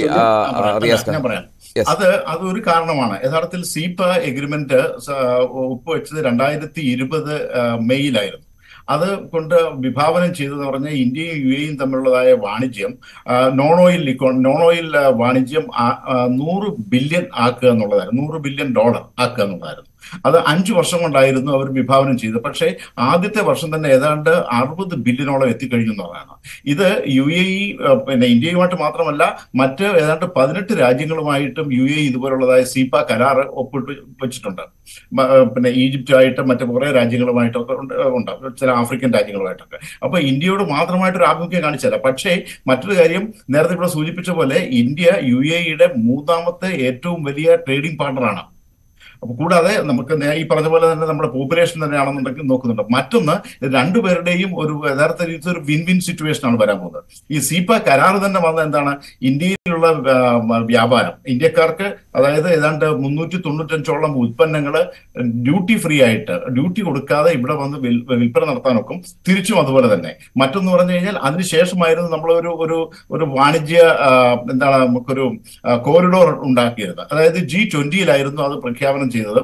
ഞാൻ പറയാം. അത് അത് ഒരു കാരണമാണ്. യഥാർത്ഥത്തിൽ സീപ എഗ്രിമെന്റ് ഒപ്പുവെച്ചത് രണ്ടായിരത്തി ഇരുപത് മെയ്യിലായിരുന്നു. അത് കൊണ്ട് വിഭാവനം ചെയ്തതെന്ന് പറഞ്ഞാൽ ഇന്ത്യയും യു എയും തമ്മിലുള്ളതായ വാണിജ്യം, non oil eco non oil വാണിജ്യം നൂറ് ബില്യൺ ആക്കുക എന്നുള്ളതായിരുന്നു, നൂറ് ബില്യൺ ഡോളർ ആക്കുക എന്നുള്ളതായിരുന്നു. അത് അഞ്ചു വർഷം കൊണ്ടായിരുന്നു അവർ വിഭാവനം ചെയ്തത്. പക്ഷേ ആദ്യത്തെ വർഷം തന്നെ ഏതാണ്ട് അറുപത് ബില്യണോളം എത്തിക്കഴിഞ്ഞു എന്നുള്ളതാണ്. ഇത് യു എ ഇ പിന്നെ ഇന്ത്യയുമായിട്ട് മാത്രമല്ല മറ്റ് ഏതാണ്ട് പതിനെട്ട് രാജ്യങ്ങളുമായിട്ടും യു എ ഇതുപോലുള്ളതായ സീപ കരാർ ഒപ്പിട്ട് വെച്ചിട്ടുണ്ട്. പിന്നെ ഈജിപ്റ്റുമായിട്ടും മറ്റു കുറേ രാജ്യങ്ങളുമായിട്ടൊക്കെ ഉണ്ട്, ചില ആഫ്രിക്കൻ രാജ്യങ്ങളുമായിട്ടൊക്കെ. അപ്പൊ ഇന്ത്യയോട് മാത്രമായിട്ടൊരു ആഭിമുഖ്യം കാണിച്ചല്ല. പക്ഷേ മറ്റൊരു കാര്യം, നേരത്തെ ഇവിടെ സൂചിപ്പിച്ച പോലെ ഇന്ത്യ യു എ ഇയുടെ മൂന്നാമത്തെ ഏറ്റവും വലിയ ട്രേഡിംഗ് പാർട്ണറാണ്. അപ്പൊ കൂടാതെ നമുക്ക് ഈ പറഞ്ഞ പോലെ തന്നെ നമ്മുടെ പോപ്പുലേഷൻ തന്നെയാണെന്നുണ്ടെങ്കിൽ നോക്കുന്നുണ്ട്. മറ്റൊന്ന്, രണ്ടുപേരുടെയും ഒരു യഥാർത്ഥ രീതിയിൽ ഒരു വിൻ വിൻ സിറ്റുവേഷൻ ആണ് വരാൻ പോകുന്നത്. ഈ സീപ കരാർ തന്നെ വന്ന എന്താണ്, ഇന്ത്യയിലുള്ള വഴിയുള്ള വ്യാപാരം ഇന്ത്യക്കാർക്ക്, അതായത് ഏതാണ്ട് മുന്നൂറ്റി തൊണ്ണൂറ്റഞ്ചോളം ഉൽപ്പന്നങ്ങൾ ഡ്യൂട്ടി ഫ്രീ ആയിട്ട് ഡ്യൂട്ടി കൊടുക്കാതെ ഇവിടെ വന്ന് വിൽപ്പന നടത്താനൊക്കും. തിരിച്ചും അതുപോലെ തന്നെ. മറ്റൊന്ന് പറഞ്ഞു കഴിഞ്ഞാൽ അതിനുശേഷമായിരുന്നു നമ്മളൊരു ഒരു ഒരു വാണിജ്യ എന്താണ് നമുക്കൊരു കോറിഡോർ ഉണ്ടാക്കിയത്. അതായത് ജി ട്വന്റിയിലായിരുന്നു അത് പ്രഖ്യാപനം ചെയ്തത്.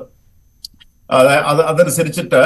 അത് അതനുസരിച്ചിട്ട്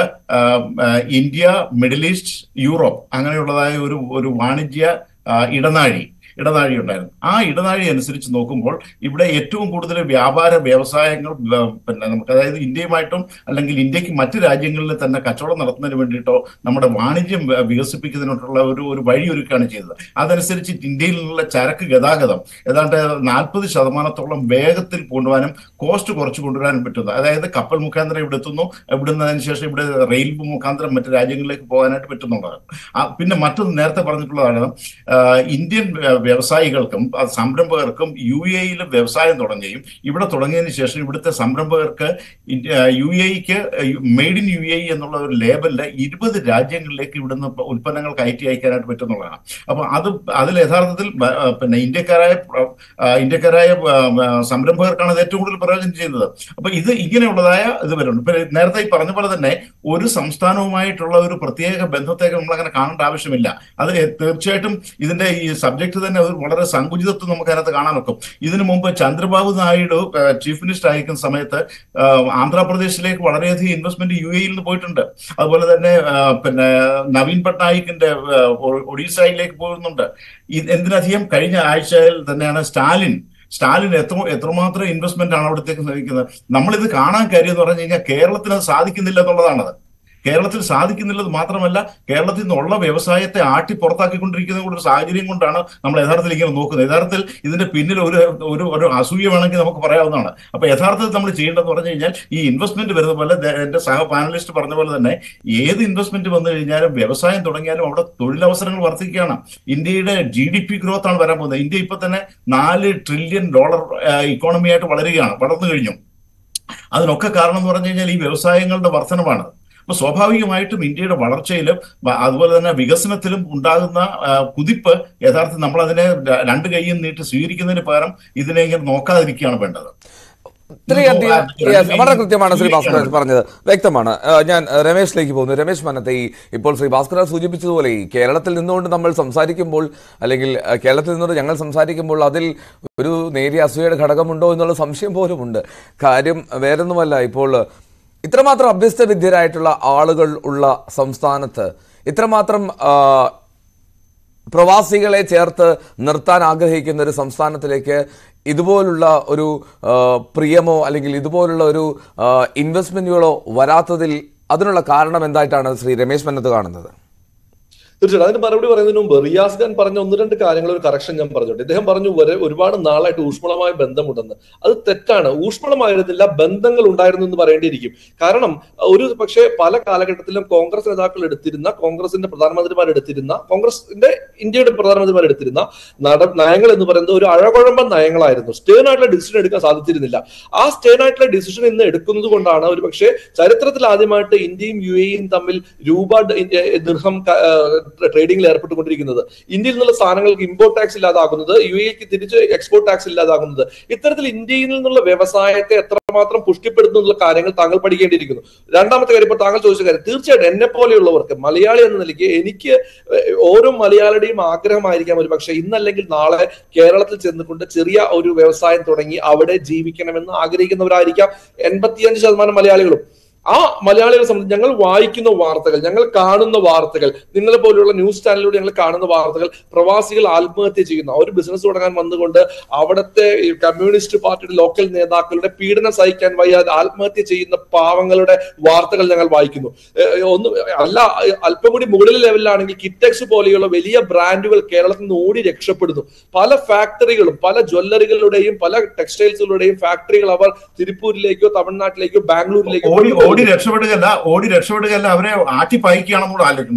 ഇന്ത്യ, മിഡിൽ ഈസ്റ്റ്, യൂറോപ്പ് അങ്ങനെയുള്ളതായ ഒരു ഒരു വാണിജ്യ ഇടനാഴി ഇടനാഴി ഉണ്ടായിരുന്നു. ആ ഇടനാഴി അനുസരിച്ച് നോക്കുമ്പോൾ ഇവിടെ ഏറ്റവും കൂടുതൽ വ്യാപാര വ്യവസായങ്ങൾ പിന്നെ നമുക്ക്, അതായത് ഇന്ത്യയുമായിട്ടും അല്ലെങ്കിൽ ഇന്ത്യക്ക് മറ്റ് രാജ്യങ്ങളിൽ തന്നെ കച്ചവടം നടത്തുന്നതിന് വേണ്ടിയിട്ടോ നമ്മുടെ വാണിജ്യം വികസിപ്പിക്കുന്നതിനോട്ടുള്ള ഒരു ഒരു വഴിയൊരുക്കുകയാണ് ചെയ്തത്. അതനുസരിച്ച് ഇന്ത്യയിൽ നിന്നുള്ള ചരക്ക് ഗതാഗതം ഏതാണ്ട് നാൽപ്പത് ശതമാനത്തോളം വേഗത്തിൽ കൊണ്ടുപോകാനും കോസ്റ്റ് കുറച്ച് കൊണ്ടുവരാനും പറ്റുന്നത്. അതായത് കപ്പൽ മുഖാന്തരം ഇവിടെ എത്തുന്നു, ഇവിടുന്ന് അതിനുശേഷം ഇവിടെ റെയിൽ മുഖാന്തരം മറ്റ് രാജ്യങ്ങളിലേക്ക് പോകാനായിട്ട് പറ്റുന്നുള്ളതാണ്. പിന്നെ മറ്റൊന്ന് നേരത്തെ പറഞ്ഞിട്ടുള്ളതാണ്, ഇന്ത്യൻ വ്യവസായികൾക്കും സംരംഭകർക്കും യു എയിൽ വ്യവസായം തുടങ്ങുകയും ഇവിടെ തുടങ്ങിയതിന് ശേഷം ഇവിടുത്തെ സംരംഭകർക്ക് യു എക്ക് മെയ്ഡ് ഇൻ യു എ എന്നുള്ള ഒരു ലേബലില് ഇരുപത് രാജ്യങ്ങളിലേക്ക് ഇവിടുന്ന് ഉൽപ്പന്നങ്ങൾ കയറ്റി അയക്കാനായിട്ട് പറ്റുന്നതാണ്. അപ്പൊ അത് അതിൽ യഥാർത്ഥത്തിൽ പിന്നെ ഇന്ത്യക്കാരായ ഇന്ത്യക്കാരായ സംരംഭകർക്കാണ് അത് ഏറ്റവും കൂടുതൽ പ്രയോജനം ചെയ്യുന്നത്. അപ്പൊ ഇത് ഇങ്ങനെയുള്ളതായ ഇത് വരുന്നുണ്ട്. ഇപ്പൊ നേരത്തെ ഈ പറഞ്ഞ പോലെ തന്നെ ഒരു സംസ്ഥാനവുമായിട്ടുള്ള ഒരു പ്രത്യേക ബന്ധത്തേക്ക് നമ്മൾ അങ്ങനെ കാണേണ്ട ആവശ്യമില്ല. അത് തീർച്ചയായിട്ടും ഇതിന്റെ ഈ സബ്ജക്ട് തന്നെ ഒരു വളരെ സങ്കുചിതത്വം നമുക്ക് അതിനകത്ത് കാണാനൊക്കും. ഇതിനു മുമ്പ് ചന്ദ്രബാബു നായിഡു ചീഫ് മിനിസ്റ്റർ ആയിരിക്കുന്ന സമയത്ത് ആന്ധ്രാപ്രദേശിലേക്ക് വളരെയധികം ഇൻവെസ്റ്റ്മെന്റ് യു എയിൽ നിന്ന് പോയിട്ടുണ്ട്. അതുപോലെ തന്നെ പിന്നെ നവീൻ പട്നായിക്കിന്റെ ഒഡീസയിലേക്ക് പോകുന്നുണ്ട്. എന്തിനധികം കഴിഞ്ഞ ആഴ്ചയിൽ തന്നെയാണ് സ്റ്റാലിൻ സ്റ്റാലിൻ എത്ര എത്രമാത്രം ഇൻവെസ്റ്റ്മെന്റ് ആണ് അവിടത്തേക്ക് ശ്രമിക്കുന്നത്. നമ്മളിത് കാണാൻ കാര്യം എന്ന് പറഞ്ഞു കഴിഞ്ഞാൽ കേരളത്തിന് അത് സാധിക്കുന്നില്ല എന്നുള്ളതാണത്. കേരളത്തിൽ സാധിക്കുന്നില്ലത് മാത്രമല്ല, കേരളത്തിൽ നിന്നുള്ള വ്യവസായത്തെ ആട്ടി പുറത്താക്കിക്കൊണ്ടിരിക്കുന്ന ഒരു സാഹചര്യം കൊണ്ടാണ് നമ്മൾ യഥാർത്ഥത്തിൽ ഇങ്ങനെ നോക്കുന്നത്. യഥാർത്ഥത്തിൽ ഇതിന്റെ പിന്നിൽ ഒരു ഒരു ഒരു അസൂയ വേണമെങ്കിൽ നമുക്ക് പറയാവുന്നതാണ്. അപ്പൊ യഥാർത്ഥത്തിൽ നമ്മൾ ചെയ്യേണ്ടതെന്ന് പറഞ്ഞു കഴിഞ്ഞാൽ ഈ ഇൻവെസ്റ്റ്മെന്റ് വരുന്ന പോലെ എന്റെ സഹ പാനലിസ്റ്റ് പറഞ്ഞ പോലെ തന്നെ ഏത് ഇൻവെസ്റ്റ്മെന്റ് വന്നു കഴിഞ്ഞാലും വ്യവസായം തുടങ്ങിയാലും അവിടെ തൊഴിലവസരങ്ങൾ വർദ്ധിക്കുകയാണ്. ഇന്ത്യയുടെ ജി ഡി പി ഗ്രോത്ത് ആണ് വരാൻ പോകുന്നത്. ഇന്ത്യ ഇപ്പൊ തന്നെ നാല് ട്രില്യൺ ഡോളർ ഇക്കോണമിയായിട്ട് വളരുകയാണ്, വളർന്നു കഴിഞ്ഞു. അതിനൊക്കെ കാരണം എന്ന് പറഞ്ഞു കഴിഞ്ഞാൽ ഈ വ്യവസായങ്ങളുടെ വർധനമാണ്. അപ്പൊ സ്വാഭാവികമായിട്ടും ഇന്ത്യയുടെ വളർച്ചയിലും അതുപോലെ തന്നെ വികസനത്തിലും ഉണ്ടാകുന്ന കുതിപ്പ് യഥാർത്ഥത്തിൽ നമ്മൾ അതിനെ രണ്ട് കൈയും നീട്ടി സ്വീകരിക്കുന്നതിന് പകരം ഇതിനെ ഇങ്ങനെ നോക്കാതിരിക്കുകയാണ് വേണ്ടത്. വളരെ കൃത്യമാണ് ശ്രീ ഭാസ്കർ പറഞ്ഞത്, വ്യക്തമാണ്. ഞാൻ രമേശിലേക്ക് പോകുന്നു. രമേശ് മനത്തെ, ഈ ഇപ്പോൾ ശ്രീ ഭാസ്കർ സൂചിപ്പിച്ചതുപോലെ ഈ കേരളത്തിൽ നിന്നുകൊണ്ട് നമ്മൾ സംസാരിക്കുമ്പോൾ അല്ലെങ്കിൽ കേരളത്തിൽ നിന്നുകൊണ്ട് ഞങ്ങൾ സംസാരിക്കുമ്പോൾ അതിൽ ഒരു നേരിയ അസൂയയുടെ ഘടകമുണ്ടോ എന്നുള്ള സംശയം പോലുമുണ്ട്. കാര്യം വേറൊന്നുമല്ല, ഇപ്പോൾ ഇത്രമാത്രം അഭ്യസ്ത വിദ്യരായിട്ടുള്ള ആളുകൾ ഉള്ള സംസ്ഥാനത്ത് ഇത്രമാത്രം പ്രവാസികളെ ചേർത്ത് നിർത്താൻ ആഗ്രഹിക്കുന്ന ഒരു സംസ്ഥാനത്തിലേക്ക് ഇതുപോലുള്ള ഒരു പ്രിയമോ അല്ലെങ്കിൽ ഇതുപോലുള്ള ഒരു ഇൻവെസ്റ്റ്മെന്റുകളോ വരാത്തതിൽ അതിനുള്ള കാരണം എന്തായിട്ടാണ് ശ്രീ രമേശ് മന്നത്ത് കാണുന്നത്? തീർച്ചയായിട്ടും അതിന് മറുപടി പറയുന്നതിന് മുമ്പ് റിയാസ് ഖാൻ പറഞ്ഞ ഒന്ന് രണ്ട് കാര്യങ്ങൾ ഒരു കറക്ഷൻ ഞാൻ പറഞ്ഞോട്ടെ. ഇദ്ദേഹം പറഞ്ഞു വരെ ഒരുപാട് നാളായിട്ട് ഊഷ്മളമായ ബന്ധമുണ്ടെന്ന്. അത് തെറ്റാണ്. ഊഷ്മളമായിരുന്നില്ല, ബന്ധങ്ങൾ ഉണ്ടായിരുന്നു എന്ന് പറയേണ്ടിയിരിക്കും. കാരണം ഒരു പക്ഷേ പല കാലഘട്ടത്തിലും കോൺഗ്രസ് നേതാക്കൾ എടുത്തിരുന്ന, കോൺഗ്രസിന്റെ പ്രധാനമന്ത്രിമാർ എടുത്തിരുന്ന, കോൺഗ്രസിന്റെ ഇന്ത്യയുടെ പ്രധാനമന്ത്രിമാർ എടുത്തിരുന്ന നട നയങ്ങൾ എന്ന് പറയുന്നത് ഒരു അഴകുഴമ്പൻ നയങ്ങളായിരുന്നു. സ്റ്റേൺ ആയിട്ടുള്ള ഡിസിഷൻ എടുക്കാൻ സാധിച്ചിരുന്നില്ല. ആ സ്റ്റേൺ ആയിട്ടുള്ള ഡിസിഷൻ ഇന്ന് എടുക്കുന്നത് കൊണ്ടാണ് ഒരു പക്ഷേ ചരിത്രത്തിൽ ആദ്യമായിട്ട് ഇന്ത്യയും യു എയും തമ്മിൽ രൂപ ദിർഹം ട്രേഡിംഗിൽ ഏർപ്പെട്ടുകൊണ്ടിരിക്കുന്നത്, ഇന്ത്യയിൽ നിന്നുള്ള സാധനങ്ങൾക്ക് ഇമ്പോർട്ട് ടാക്സ് ഇല്ലാതാകുന്നത്, യു എക്ക് തിരിച്ച് എക്സ്പോർട്ട് ടാക്സ് ഇല്ലാതാകുന്നത്. ഇത്തരത്തിൽ ഇന്ത്യയിൽ നിന്നുള്ള വ്യവസായത്തെ എത്രമാത്രം പുഷ്ടിപ്പെടുത്തുന്നുള്ള കാര്യങ്ങൾ താങ്കൾ പഠിക്കേണ്ടിയിരിക്കുന്നു. രണ്ടാമത്തെ കാര്യം, ഇപ്പോൾ താങ്കൾ ചോദിച്ച കാര്യം, തീർച്ചയായിട്ടും എന്നെ പോലെയുള്ളവർക്ക്, മലയാളി എന്ന നിലയ്ക്ക് എനിക്ക് ഓരോ മലയാളിയുടെയും ആഗ്രഹമായിരിക്കാം ഒരു പക്ഷേ ഇന്നല്ലെങ്കിൽ നാളെ കേരളത്തിൽ ചെന്നുകൊണ്ട് ചെറിയ ഒരു വ്യവസായം തുടങ്ങി അവിടെ ജീവിക്കണമെന്ന് ആഗ്രഹിക്കുന്നവരായിരിക്കാം എൺപത്തിയഞ്ച് ശതമാനം മലയാളികളും. ആ മലയാളികളെ സംബന്ധിച്ച് ഞങ്ങൾ വായിക്കുന്ന വാർത്തകൾ, ഞങ്ങൾ കാണുന്ന വാർത്തകൾ, നിങ്ങളെ പോലെയുള്ള ന്യൂസ് ചാനലിലൂടെ ഞങ്ങൾ കാണുന്ന വാർത്തകൾ, പ്രവാസികൾ ആത്മഹത്യ ചെയ്യുന്ന, ഒരു ബിസിനസ് തുടങ്ങാൻ വന്നുകൊണ്ട് അവിടുത്തെ കമ്മ്യൂണിസ്റ്റ് പാർട്ടിയുടെ ലോക്കൽ നേതാക്കളുടെ പീഡനം സഹിക്കാൻ വയ്യാതെ ആത്മഹത്യ ചെയ്യുന്ന പാവങ്ങളുടെ വാർത്തകൾ ഞങ്ങൾ വായിക്കുന്നു. ഒന്ന് അല്ല, അല്പം കൂടി മുകളിൽ ലെവലിലാണെങ്കിൽ കിറ്റക്സ് പോലെയുള്ള വലിയ ബ്രാൻഡുകൾ കേരളത്തിൽ നിന്ന് ഓടി രക്ഷപ്പെടുന്നു. പല ഫാക്ടറികളും പല ജ്വല്ലറികളുടെയും പല ടെക്സ്റ്റൈൽസുകളുടെയും ഫാക്ടറികൾ അവർ തിരുപ്പൂരിലേക്കോ തമിഴ്നാട്ടിലേക്കോ ബാംഗ്ലൂരിലേക്കോ ഓടി രക്ഷപ്പെടുകയല്ല ഓടി രക്ഷപ്പെടുകയല്ല അവരെ ആറ്റിപ്പായിക്കുകയാണെന്നുള്ള ആലോചിക്കും നോക്കണം.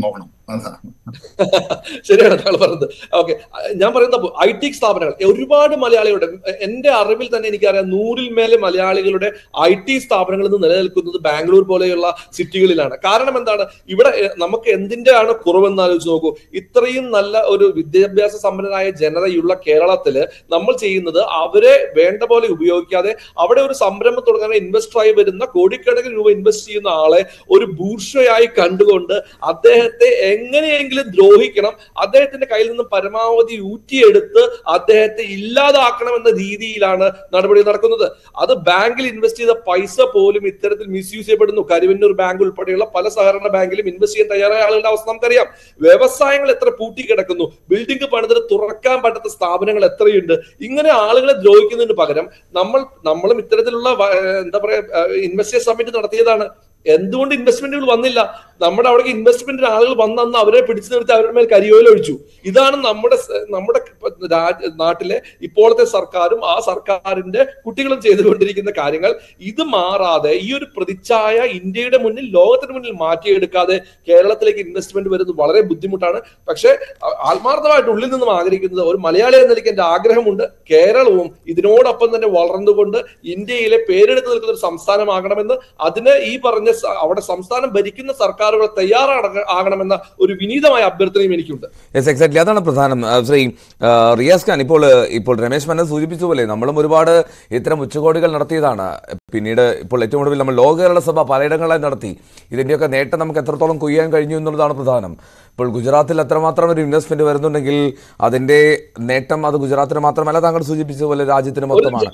ശരിയാണ് താങ്കൾ പറഞ്ഞത്. ഓക്കെ, ഞാൻ പറയുന്ന ഐ ടി സ്ഥാപനങ്ങൾ ഒരുപാട് മലയാളികളുടെ, എന്റെ അറിവിൽ തന്നെ എനിക്കറിയാം നൂറിൽ മേലെ മലയാളികളുടെ ഐ ടി സ്ഥാപനങ്ങൾ ഇന്ന് നിലനിൽക്കുന്നത് ബാംഗ്ലൂർ പോലെയുള്ള സിറ്റികളിലാണ്. കാരണം എന്താണ്? ഇവിടെ നമുക്ക് എന്തിന്റെയാണ് കുറവെന്ന് ആലോചിച്ച് നോക്കൂ. ഇത്രയും നല്ല ഒരു വിദ്യാഭ്യാസ സമ്പന്നരായ ജനതയുള്ള കേരളത്തില് നമ്മൾ ചെയ്യുന്നത് അവരെ വേണ്ട പോലെ ഉപയോഗിക്കാതെ അവിടെ ഒരു സംരംഭം തുടങ്ങാൻ ഇൻവെസ്റ്ററായി വരുന്ന കോടിക്കണക്കിന് രൂപ ഇൻവെസ്റ്റ് ചെയ്യുന്ന ആളെ ഒരു ബൂർഷയായി കണ്ടുകൊണ്ട് അദ്ദേഹത്തെ എങ്ങനെയെങ്കിലും ദ്രോഹിക്കണം, അദ്ദേഹത്തിന്റെ കയ്യിൽ നിന്നും പരമാവധി ഊറ്റിയെടുത്ത് അദ്ദേഹത്തെ ഇല്ലാതാക്കണം എന്ന രീതിയിലാണ് നടപടി നടക്കുന്നത്. അത് ബാങ്കിൽ ഇൻവെസ്റ്റ് ചെയ്ത പൈസ പോലും ഇത്തരത്തിൽ മിസ്യൂസ് ചെയ്യപ്പെടുന്നു. കരുവന്നൂർ ബാങ്ക് ഉൾപ്പെടെയുള്ള പല സഹകരണ ബാങ്കിലും ഇൻവെസ്റ്റ് ചെയ്യാൻ തയ്യാറായ ആളുകളുടെ അവസ്ഥ നമുക്കറിയാം. വ്യവസായങ്ങൾ എത്ര പൂട്ടിക്കിടക്കുന്നു, ബിൽഡിംഗ് പണിതിട്ട് തുറക്കാൻ പറ്റാത്ത സ്ഥാപനങ്ങൾ എത്രയുണ്ട്. ഇങ്ങനെ ആളുകളെ ദ്രോഹിക്കുന്നതിന് പകരം നമ്മൾ നമ്മളും ഇത്തരത്തിലുള്ള എന്താ പറയാ ഇൻവെസ്റ്റേഴ്സ് സമ്മിറ്റ് നടത്തിയതാണ്. എന്തുകൊണ്ട് ഇൻവെസ്റ്റ്മെന്റുകൾ വന്നില്ല? നമ്മുടെ അവിടെ ഇൻവെസ്റ്റ്മെന്റിന് ആളുകൾ വന്നന്ന് അവരെ പിടിച്ചു നിർത്തി അവരുടെ മേൽ കരിയോയിൽ ഒഴിച്ചു. ഇതാണ് നമ്മുടെ നമ്മുടെ നാട്ടിലെ ഇപ്പോഴത്തെ സർക്കാരും ആ സർക്കാരിന്റെ കുട്ടികളും ചെയ്തുകൊണ്ടിരിക്കുന്ന കാര്യങ്ങൾ. ഇത് മാറാതെ ഈ ഒരു പ്രതിച്ഛായ ഇന്ത്യയുടെ മുന്നിൽ, ലോകത്തിന് മുന്നിൽ മാറ്റിയെടുക്കാതെ കേരളത്തിലേക്ക് ഇൻവെസ്റ്റ്മെന്റ് വരുന്നത് വളരെ ബുദ്ധിമുട്ടാണ്. പക്ഷെ ആത്മാർത്ഥമായിട്ട് ഉള്ളിൽ നിന്നും ആഗ്രഹിക്കുന്നത്, ഒരു മലയാളി എന്ന നിലയ്ക്ക് എന്റെ ആഗ്രഹമുണ്ട്, കേരളവും ഇതിനോടൊപ്പം തന്നെ വളർന്നുകൊണ്ട് ഇന്ത്യയിലെ പേരെടുത്ത് നിൽക്കുന്ന ഒരു സംസ്ഥാനമാകണമെന്ന്. അതിന് ഈ പറഞ്ഞ അവിടെ സംസ്ഥാനം ഭരിക്കുന്ന സർക്കാരുകൾ തയ്യാറാകണമെന്ന ഒരു വിനീതമായ അഭ്യർത്ഥനയും എനിക്കുണ്ട്. യെസ്, എക്സാക്ട്ലി, അതാണ് പ്രധാനം. ശ്രീ റിയാസ് ഖാൻ, ഇപ്പോൾ ഇപ്പോൾ രമേശ് മന്ന സൂചിപ്പിച്ച പോലെ നമ്മളും ഒരുപാട് ഇത്തരം ഉച്ചകോടികൾ നടത്തിയതാണ്. പിന്നീട് ഇപ്പോൾ ഏറ്റവും ഒടുവിൽ നമ്മൾ ലോക കേരള സഭ പലയിടങ്ങളിലായി നടത്തി. ഇതിൻ്റെയൊക്കെ നേട്ടം നമുക്ക് എത്രത്തോളം കൊയ്യാൻ കഴിഞ്ഞു എന്നുള്ളതാണ് പ്രധാനം. ഇപ്പോൾ ഗുജറാത്തിൽ എത്രമാത്രം ഒരു ഇൻവെസ്റ്റ്മെന്റ് വരുന്നുണ്ടെങ്കിൽ അതിന്റെ നേട്ടം അത് ഗുജറാത്തിന് മാത്രമല്ല, താങ്കൾ സൂചിപ്പിച്ച പോലെ രാജ്യത്തിന് മൊത്തമാണ്.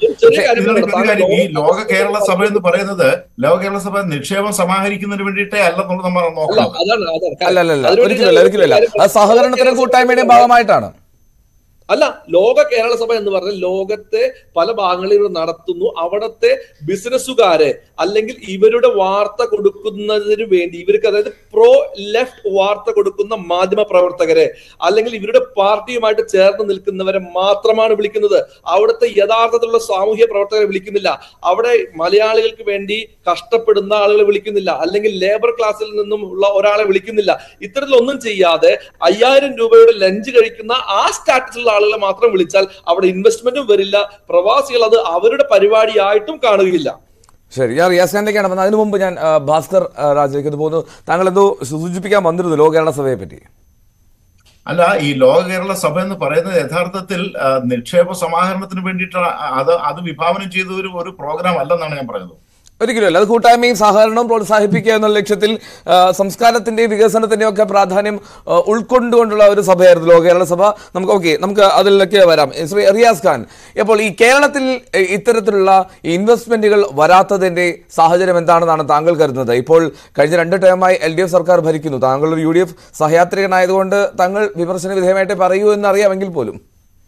ഈ ലോക കേരള സഭ എന്ന് പറയുന്നത് ലോക കേരള സഭ നിക്ഷേപം സമാഹരിക്കുന്നതിന് വേണ്ടിയിട്ടേ അല്ലെന്നുള്ളത് നമ്മൾ നോക്കണം. അല്ല അല്ല അല്ല ഒരിക്കലല്ല ഒരിക്കലല്ല അത് സഹകരണത്തിന്റെ കൂട്ടായ്മയുടെ ഭാഗമായിട്ടാണ്. അല്ല, ലോക കേരള സഭ എന്ന് പറഞ്ഞാൽ ലോകത്തെ പല ഭാഗങ്ങളിൽ നടത്തുന്നു. അവിടത്തെ ബിസിനസ്സുകാരെ അല്ലെങ്കിൽ ഇവരുടെ വാർത്ത കൊടുക്കുന്നതിന് വേണ്ടി ഇവർക്ക്, അതായത് പ്രോ ലെഫ്റ്റ് വാർത്ത കൊടുക്കുന്ന മാധ്യമ പ്രവർത്തകരെ അല്ലെങ്കിൽ ഇവരുടെ പാർട്ടിയുമായിട്ട് ചേർന്ന് നിൽക്കുന്നവരെ മാത്രമാണ് വിളിക്കുന്നത്. അവിടുത്തെ യഥാർത്ഥത്തിലുള്ള സാമൂഹ്യ പ്രവർത്തകരെ വിളിക്കുന്നില്ല. അവിടെ മലയാളികൾക്ക് വേണ്ടി കഷ്ടപ്പെടുന്ന ആളുകളെ വിളിക്കുന്നില്ല, അല്ലെങ്കിൽ ലേബർ ക്ലാസ്സിൽ നിന്നും ഉള്ള ഒരാളെ വിളിക്കുന്നില്ല. ഇത്തരത്തിലൊന്നും ചെയ്യാതെ അയ്യായിരം രൂപയുടെ ലഞ്ച് കഴിക്കുന്ന ആ സ്റ്റാറ്റസിലുള്ള ആളുകളെ മാത്രം വിളിച്ചാൽ അവിടെ ഇൻവെസ്റ്റ്മെന്റും വരില്ല, പ്രവാസികൾ അത് അവരുടെ പരിപാടിയായിട്ടും കാണുകയില്ല. ശരി, ഞാൻ റിയാസ് ഖാനിലേക്കാണ് വന്നത്. അതിനു മുമ്പ് ഞാൻ ഭാസ്കർ രാജിലേക്ക് പോകുന്നു. താങ്കൾ എന്തോ സൂചിപ്പിക്കാൻ വന്നിരുന്നു ലോക കേരള സഭയെ പറ്റി. അല്ല, ഈ ലോക കേരള സഭ എന്ന് പറയുന്നത് യഥാർത്ഥത്തിൽ നിക്ഷേപ സമാഹരണത്തിന് വേണ്ടിയിട്ടാണ്. അത് അത് വിഭാവനം ചെയ്ത ഒരു ഒരു പ്രോഗ്രാം അല്ലെന്നാണ് ഞാൻ പറയുന്നത്. ഒരിക്കലും അല്ല. അത് കൂട്ടായ്മയും സഹകരണവും പ്രോത്സാഹിപ്പിക്കുക എന്നുള്ള ലക്ഷ്യത്തിൽ സംസ്കാരത്തിന്റെയും വികസനത്തിന്റെയും ഒക്കെ പ്രാധാന്യം ഉൾക്കൊണ്ടുകൊണ്ടുള്ള ഒരു സഭയായിരുന്നു ലോക കേരള സഭ. നമുക്ക് ഓക്കെ നമുക്ക് അതിലേക്ക് വരാം. ശ്രീ റിയാസ് ഖാൻ, ഇപ്പോൾ ഈ കേരളത്തിൽ ഇത്തരത്തിലുള്ള ഇൻവെസ്റ്റ്മെന്റുകൾ വരാത്തതിന്റെ സാഹചര്യം എന്താണെന്നാണ് താങ്കൾ കരുതുന്നത്? ഇപ്പോൾ കഴിഞ്ഞ രണ്ട് ടേമായി എൽ ഡി എഫ് സർക്കാർ ഭരിക്കുന്നു. താങ്കൾ ഒരു യു ഡി എഫ് സഹയാത്രികനായതുകൊണ്ട് താങ്കൾ വിമർശന വിധേയമായിട്ട് പറയൂ എന്നറിയാമെങ്കിൽ പോലും.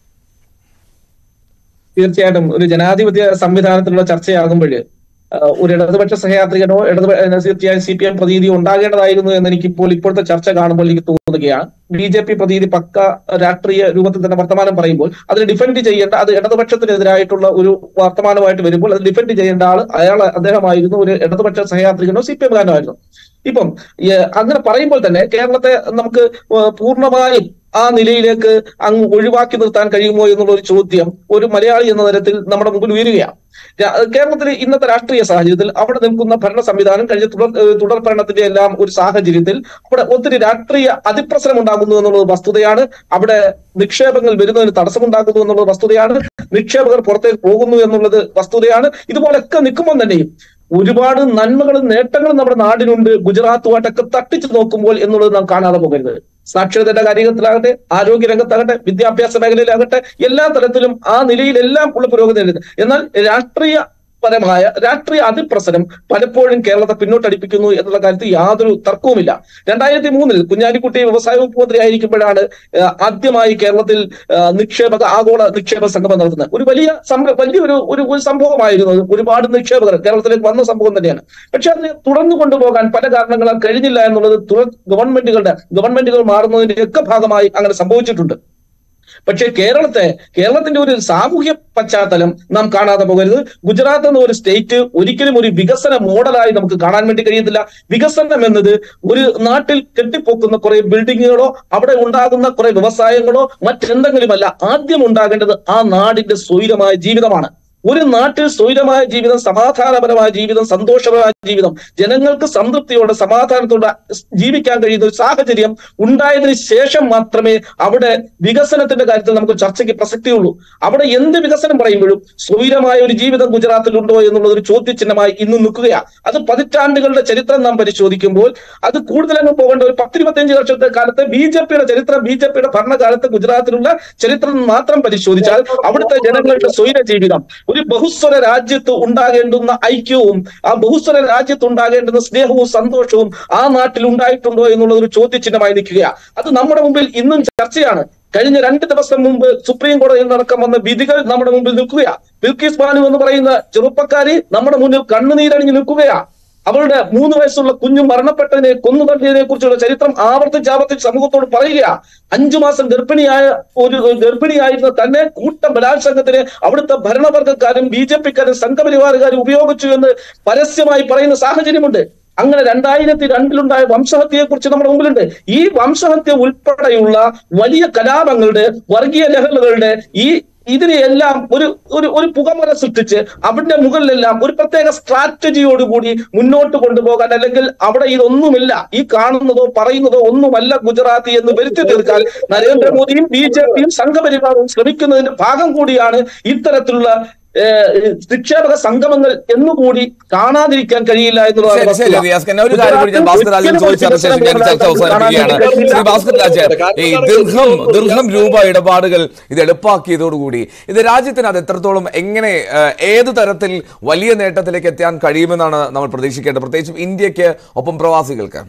തീർച്ചയായിട്ടും ഒരു ജനാധിപത്യ സംവിധാനത്തിലുള്ള ചർച്ചയാകുമ്പോൾ ഒരു ഇടതുപക്ഷ സഹയാത്രികനോ ഇടതു തീർച്ചയായും സി പി എം പ്രതിനിധി ഉണ്ടാകേണ്ടതായിരുന്നു എന്ന് എനിക്കിപ്പോൾ ഇപ്പോഴത്തെ ചർച്ച കാണുമ്പോൾ എനിക്ക് തോന്നുകയാണ്. ബി ജെ പി പ്രതിനിധി പക്ക രാഷ്ട്രീയ രൂപത്തിൽ തന്നെ വർത്തമാനം പറയുമ്പോൾ അതിന് ഡിഫെൻഡ് ചെയ്യേണ്ട, അത് ഇടതുപക്ഷത്തിനെതിരായിട്ടുള്ള ഒരു വർത്തമാനമായിട്ട് വരുമ്പോൾ അത് ഡിഫെൻഡ് ചെയ്യേണ്ട ആൾ അയാൾ അദ്ദേഹമായിരുന്നു ഒരു ഇടതുപക്ഷ സഹയാത്രികനോ സി പി എംകാരനോ ആയിരുന്നു. ഇപ്പം അങ്ങനെ പറയുമ്പോൾ തന്നെ കേരളത്തെ നമുക്ക് പൂർണ്ണമായും ആ നിലയിലേക്ക് അങ്ങ് ഒഴിവാക്കി നിർത്താൻ കഴിയുമോ എന്നുള്ള ഒരു ചോദ്യം ഒരു മലയാളി എന്ന തരത്തിൽ നമ്മുടെ മുമ്പിൽ ഉയരുകയാണ്. കേരളത്തിൽ ഇന്നത്തെ രാഷ്ട്രീയ സാഹചര്യത്തിൽ അവിടെ നിൽക്കുന്ന ഭരണ സംവിധാനം കഴിഞ്ഞ തുടർ തുടർ ഭരണത്തിന്റെ എല്ലാം ഒരു സാഹചര്യത്തിൽ അവിടെ ഒത്തിരി രാഷ്ട്രീയ അതിപ്രസരം ഉണ്ടാകുന്നു എന്നുള്ളത് വസ്തുതയാണ്. അവിടെ നിക്ഷേപങ്ങൾ വരുന്നതിന് തടസ്സമുണ്ടാകുന്നു എന്നുള്ളത് വസ്തുതയാണ്. നിക്ഷേപകർ പുറത്തേക്ക് പോകുന്നു എന്നുള്ളത് വസ്തുതയാണ്. ഇതുപോലൊക്കെ നിൽക്കുമ്പോൾ തന്നെയും ഒരുപാട് നന്മകളും നേട്ടങ്ങളും നമ്മുടെ നാടിനുണ്ട് ഗുജറാത്തുമായിട്ടൊക്കെ തട്ടിച്ചു നോക്കുമ്പോൾ എന്നുള്ളത് നാം കാണാതെ പോകരുത്. സാക്ഷരതയുടെ കാര്യത്തിലാകട്ടെ, ആരോഗ്യ രംഗത്താകട്ടെ, വിദ്യാഭ്യാസ മേഖലയിലാകട്ടെ, എല്ലാ തരത്തിലും ആ നിലയിലെല്ലാം ഉള്ള പുരോഗതി ഉണ്ട്. എന്നാൽ രാഷ്ട്രീയ പരമായ രാഷ്ട്രീയ അതിപ്രസരം പലപ്പോഴും കേരളത്തെ പിന്നോട്ടടിപ്പിക്കുന്നു എന്നുള്ള കാര്യത്തിൽ യാതൊരു തർക്കവുമില്ല. രണ്ടായിരത്തി മൂന്നിൽ കുഞ്ഞാലിക്കുട്ടി വ്യവസായ വകുപ്പ് മന്ത്രി ആയിരിക്കുമ്പോഴാണ് ആദ്യമായി കേരളത്തിൽ നിക്ഷേപക ആഗോള നിക്ഷേപ സംഗമം നടത്തുന്നത്. ഒരു വലിയ വലിയൊരു ഒരു ഒരു സംഭവമായിരുന്നു. ഒരുപാട് നിക്ഷേപകർ കേരളത്തിലേക്ക് വന്ന സംഭവം തന്നെയാണ്. പക്ഷെ അതിനെ തുടർന്നു കൊണ്ടുപോകാൻ പല കാരണങ്ങളാൽ കഴിഞ്ഞില്ല എന്നുള്ളത് തുടർ ഗവൺമെന്റുകളുടെ ഗവൺമെന്റുകൾ മാറുന്നതിന്റെ ഒക്കെ ഭാഗമായി അങ്ങനെ സംഭവിച്ചിട്ടുണ്ട്. പക്ഷേ കേരളത്തെ കേരളത്തിന്റെ ഒരു സാമൂഹ്യ പശ്ചാത്തലം നാം കാണാതെ പോകരുത്. ഗുജറാത്ത് എന്ന ഒരു സ്റ്റേറ്റ് ഒരിക്കലും ഒരു വികസന മോഡലായി നമുക്ക് കാണാൻ വേണ്ടി കഴിയത്തില്ല. വികസനം എന്നത് ഒരു നാട്ടിൽ കെട്ടിപ്പൊക്കുന്ന കുറെ ബിൽഡിങ്ങുകളോ അവിടെ ഉണ്ടാകുന്ന കുറെ വ്യവസായങ്ങളോ മറ്റെന്തെങ്കിലുമല്ല. ആദ്യം ഉണ്ടാകേണ്ടത് ആ നാടിന്റെ സ്വൈരമായ ജീവിതമാണ്. ഒരു നാട്ടിൽ സ്വൈരമായ ജീവിതം, സമാധാനപരമായ ജീവിതം, സന്തോഷപരമായ ജീവിതം, ജനങ്ങൾക്ക് സംതൃപ്തിയോടെ സമാധാനത്തോടെ ജീവിക്കാൻ കഴിയുന്ന ഒരു സാഹചര്യം ഉണ്ടായതിനു ശേഷം മാത്രമേ അവിടെ വികസനത്തിന്റെ കാര്യത്തിൽ നമുക്ക് ചർച്ചയ്ക്ക് പ്രസക്തിയുള്ളൂ. അവിടെ എന്ത് വികസനം പറയുമ്പോഴും സ്വൈരമായ ഒരു ജീവിതം ഗുജറാത്തിൽ ഉണ്ടോ എന്നുള്ളത് ഒരു ചോദ്യചിഹ്നമായി ഇന്ന് നിൽക്കുകയാണ്. അത് പതിറ്റാണ്ടുകളുടെ ചരിത്രം നാം പരിശോധിക്കുമ്പോൾ അത് കൂടുതലങ്ങ് പോകേണ്ട ഒരു പത്തിരുപത്തിയഞ്ച് വർഷത്തെ കാലത്തെ ബി ജെ പിയുടെ ചരിത്രം, ബി ജെ പിയുടെ ഭരണകാലത്ത് ഗുജറാത്തിലുള്ള ചരിത്രം മാത്രം പരിശോധിച്ചാൽ അവിടുത്തെ ജനങ്ങളുടെ സ്വൈര ജീവിതം, ഒരു ബഹുസ്വര രാജ്യത്ത് ഉണ്ടാകേണ്ടുന്ന ഐക്യവും ആ ബഹുസ്വര രാജ്യത്ത് ഉണ്ടാകേണ്ടുന്ന സ്നേഹവും സന്തോഷവും ആ നാട്ടിൽ ഉണ്ടായിട്ടുണ്ടോ എന്നുള്ളത് ഒരു ചോദ്യചിഹ്നമായി നിൽക്കുകയാണ്. അത് നമ്മുടെ മുമ്പിൽ ഇന്നും ചർച്ചയാണ്. കഴിഞ്ഞ രണ്ട് ദിവസം മുമ്പ് സുപ്രീം കോടതിയിൽ നടക്കാൻ വന്ന വിധികൾ നമ്മുടെ മുമ്പിൽ നിൽക്കുകയാണ്. ബിൽക്കിസ് ബാനു എന്ന് പറയുന്ന ചെറുപ്പക്കാരി നമ്മുടെ മുന്നിൽ കണ്ണുനീരണിഞ്ഞു നിൽക്കുകയാണ്. അവളുടെ മൂന്ന് വയസ്സുള്ള കുഞ്ഞു മരണപ്പെട്ടതിനെ കൊന്നു തള്ളിയതിനെ കുറിച്ചുള്ള ചരിത്രം ആവർത്തിച്ച് ആവർത്തിച്ച് സമൂഹത്തോട് പറയുക. അഞ്ചു മാസം ഗർഭിണിയായ ഒരു ഗർഭിണിയായിരുന്ന തന്നെ കൂട്ട ബലാത്സംഗത്തിന് അവിടുത്തെ ഭരണവർഗക്കാരും ബി ജെ പിക്കാരും സംഘപരിവാറുകാരും ഉപയോഗിച്ചു എന്ന് പരസ്യമായി പറയുന്ന സാഹചര്യമുണ്ട്. അങ്ങനെ രണ്ടായിരത്തി രണ്ടിലുണ്ടായ വംശഹത്യയെ കുറിച്ച് നമ്മുടെ മുമ്പിലുണ്ട്. ഈ വംശഹത്യ ഉൾപ്പെടെയുള്ള വലിയ കലാപങ്ങളുടെ, വർഗീയ ലഹളകളുടെ ഈ ഇതിനെയെല്ലാം ഒരു ഒരു ഒരു പുകമറ സൃഷ്ടിച്ച് അവിടെ മുകളിലെല്ലാം ഒരു പ്രത്യേക സ്ട്രാറ്റജിയോടുകൂടി മുന്നോട്ട് കൊണ്ടുപോകാൻ, അല്ലെങ്കിൽ അവിടെ ഇതൊന്നുമില്ല, ഈ കാണുന്നതോ പറയുന്നതോ ഒന്നുമല്ല ഗുജറാത്തി എന്ന് വരുത്തി തീർക്കാൻ നരേന്ദ്രമോദിയും ബി ജെ പിയും സംഘപരിവാരവും ശ്രമിക്കുന്നതിന്റെ ഭാഗം കൂടിയാണ് ഇത്തരത്തിലുള്ള നിക്ഷേപക സംഗമങ്ങൾ എന്നുകൂടി കാണാതിരിക്കാൻ കഴിയില്ല എന്നുള്ളതാണ്. ഒരു കാര്യം കൂടി ഞാൻ ഭാസ്കർ രാജൻ ചോദിച്ചതിന് ശേഷം ഞാൻ ചർച്ച അവസാനിപ്പിക്കുകയാണ്. ശ്രീ ഭാസ്കർ രാജൻ, ഈ ദീർഘം ദീർഘം രൂപ ഇടപാടുകൾ ഇത് എളുപ്പാക്കിയതോടുകൂടി ഇത് രാജ്യത്തിന് അത് എത്രത്തോളം എങ്ങനെ ഏത് തരത്തിൽ വലിയ നേട്ടത്തിലേക്ക് എത്താൻ കഴിയുമെന്നാണ് നമ്മൾ പ്രതീക്ഷിക്കേണ്ടത്, പ്രത്യേകിച്ചും ഇന്ത്യക്ക് ഒപ്പം പ്രവാസികൾക്ക്?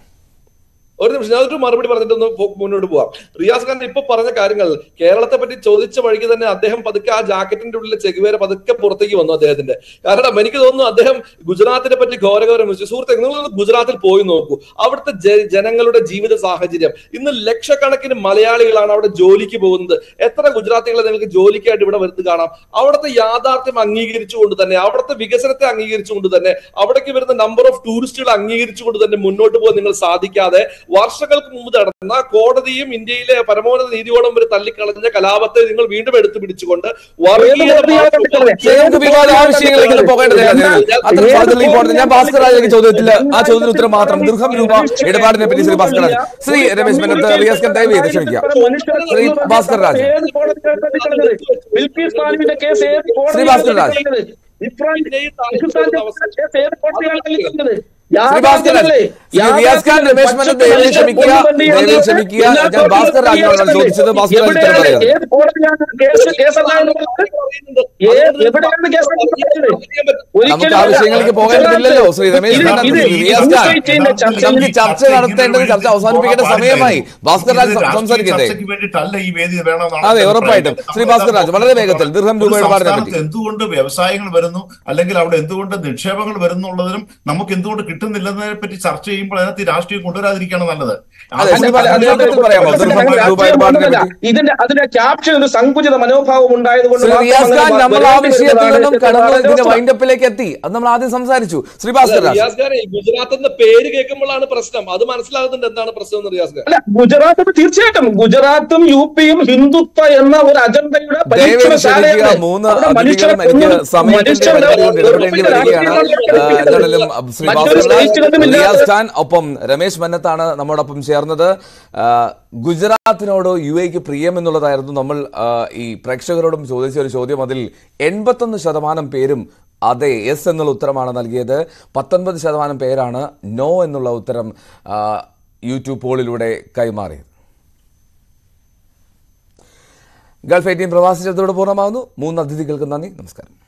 ഒരു നിമിഷം ഞാനൊരു മറുപടി പറഞ്ഞിട്ടൊന്ന് മുന്നോട്ട് പോവാം. റിയാസ് ഖാൻ ഇപ്പൊ പറഞ്ഞ കാര്യങ്ങൾ കേരളത്തെ പറ്റി ചോദിച്ച വഴിക്ക് തന്നെ അദ്ദേഹം പതുക്കെ ആ ജാക്കറ്റിന്റെ ഉള്ളിലെ ചെകുവേര പതുക്കെ പുറത്തേക്ക് വന്നു അദ്ദേഹത്തിന്റെ. കാരണം എനിക്ക് തോന്നുന്നു അദ്ദേഹം ഗുജറാത്തിനെ പറ്റി ഘോരഘോരം വെച്ചു. സുഹൃത്തെ, നിങ്ങൾ ഗുജറാത്തിൽ പോയി നോക്കൂ. അവിടുത്തെ ജനങ്ങളുടെ ജീവിത സാഹചര്യം. ഇന്ന് ലക്ഷക്കണക്കിന് മലയാളികളാണ് അവിടെ ജോലിക്ക് പോകുന്നത്. എത്ര ഗുജറാത്തികളെ നിങ്ങൾക്ക് ജോലിക്കായിട്ട് ഇവിടെ വരുന്നത് കാണാം. അവിടുത്തെ യാഥാർത്ഥ്യം അംഗീകരിച്ചുകൊണ്ട് തന്നെ, അവിടുത്തെ വികസനത്തെ അംഗീകരിച്ചുകൊണ്ട് തന്നെ, അവിടേക്ക് വരുന്ന നമ്പർ ഓഫ് ടൂറിസ്റ്റുകൾ അംഗീകരിച്ചുകൊണ്ട് തന്നെ മുന്നോട്ട് പോകാൻ നിങ്ങൾ സാധിക്കാതെ വർഷങ്ങൾക്ക് മുമ്പ് നടന്ന കോടതിയും ഇന്ത്യയിലെ പരമോന്നത നീതിയോടം വരെ തള്ളിക്കളഞ്ഞ കലാപത്തെ നിങ്ങൾ വീണ്ടും എടുത്തു പിടിച്ചുകൊണ്ട് ഞാൻ ഭാസ്കർ രാജയ്ക്ക് ചോദ്യത്തില് ആ ചോദ്യത്തിന് ഉത്തരം മാത്രം ദീർഘം രൂപ ഇടപാടിനെ പറ്റി ശ്രീ ഭാസ്കർ രാജ്, ശ്രീ രമേശ് മെനത്ത്, റിയാസ് ഖാൻ ദയവ് ചെയ്ത് ക്ഷമിക്കാം. ശ്രീ ഭാസ്കർ രാജ്, ശ്രീ ഭാസ്കർ രാജ് റിയാസ് ഖാൻ, രമേശ് മെനത്ത് ദയവ് ക്ഷമിക്കുക, ദയവ് ക്ഷമിക്കുക. ഞാൻ ഭാസ്കർ രാജിനോടാണ് ചോദിച്ചത്. ഭാസ്കർ രാജ് ഉത്തരം പറയുന്നത്. നമുക്ക് ആ വിഷയങ്ങളിലേക്ക് പോകേണ്ടതില്ലല്ലോ ശ്രീ രമേശ് മെനത്ത്. റിയാസ് ഖാൻ, നമുക്ക് ചർച്ച നടത്തേണ്ടത്, ചർച്ച അവസാനിപ്പിക്കേണ്ട സമയമായി. ഭാസ്കർ രാജ് സംസാരിക്കട്ടെ. അതെ, ഉറപ്പായിട്ടും. ശ്രീ ഭാസ്കർ രാജ് വളരെ വേഗത്തിൽ ദീർഘം രൂപ ഇടപാടിനെ പറ്റി. എന്തുകൊണ്ട് വ്യവസായങ്ങൾ വരുന്നു, അല്ലെങ്കിൽ അവിടെ എന്തുകൊണ്ട് നിക്ഷേപങ്ങൾ വരുന്നുള്ളതിനും നമുക്ക് എന്തുകൊണ്ട് കിട്ടുന്നില്ലെന്നതിനെ പറ്റി ചർച്ച ചെയ്യുമ്പോൾ അതിനകത്ത് രാഷ്ട്രീയം കൊണ്ടുവരാതിരിക്കുകയാണ് നല്ലത്. ഇതിന്റെ അതിന്റെ ക്യാപ്ഷൻ ഒരു സങ്കുചിത മനോഭാവം ഉണ്ടായതുകൊണ്ട് നമ്മൾ ആ വിഷയത്തിൽ നിന്നും കടന്നു ഇതിന്റെ വൈൻഡപ്പിലേക്ക് എത്തി. അത് നമ്മൾ ആദ്യം സംസാരിച്ചു. ശ്രീ ഭാസ്കർ രാജ്, ഗുജറാത്ത് എന്ന പേര് കേൾക്കുമ്പോഴാണ് പ്രശ്നം. അത് മനസ്സിലാകുന്നുണ്ട് എന്താണ് പ്രശ്നം. റിയാസ് അല്ല, ഗുജറാത്ത് തീർച്ചയായിട്ടും ഗുജറാത്തും യു പിയും ഹിന്ദുത്വ എന്ന ഒരു അജണ്ടയുടെ മൂന്ന് റിയാസ് ഖാൻ ഒപ്പം രമേശ് മെനത്താണ് നമ്മോടൊപ്പം ചേർന്നത്. ഗുജറാത്തിനോട് യു എക്ക് പ്രിയം എന്നുള്ളതായിരുന്നു നമ്മൾ ഈ പ്രേക്ഷകരോടും ചോദിച്ച ഒരു ചോദ്യം. അതിൽ എൺപത്തൊന്ന് ശതമാനം പേരും അതെ, എസ് എന്നുള്ള ഉത്തരമാണ് നൽകിയത്. പത്തൊൻപത് ശതമാനം പേരാണ് നോ എന്നുള്ള ഉത്തരം യൂട്യൂബ് പോളിലൂടെ കൈമാറിയത്. ഗൾഫ് എയ്റ്റീൻ പ്രവാസി ചർച്ചയോട് പൂർണ്ണമാകുന്നു. മൂന്ന് അതിഥികൾക്ക് നന്ദി, നമസ്കാരം.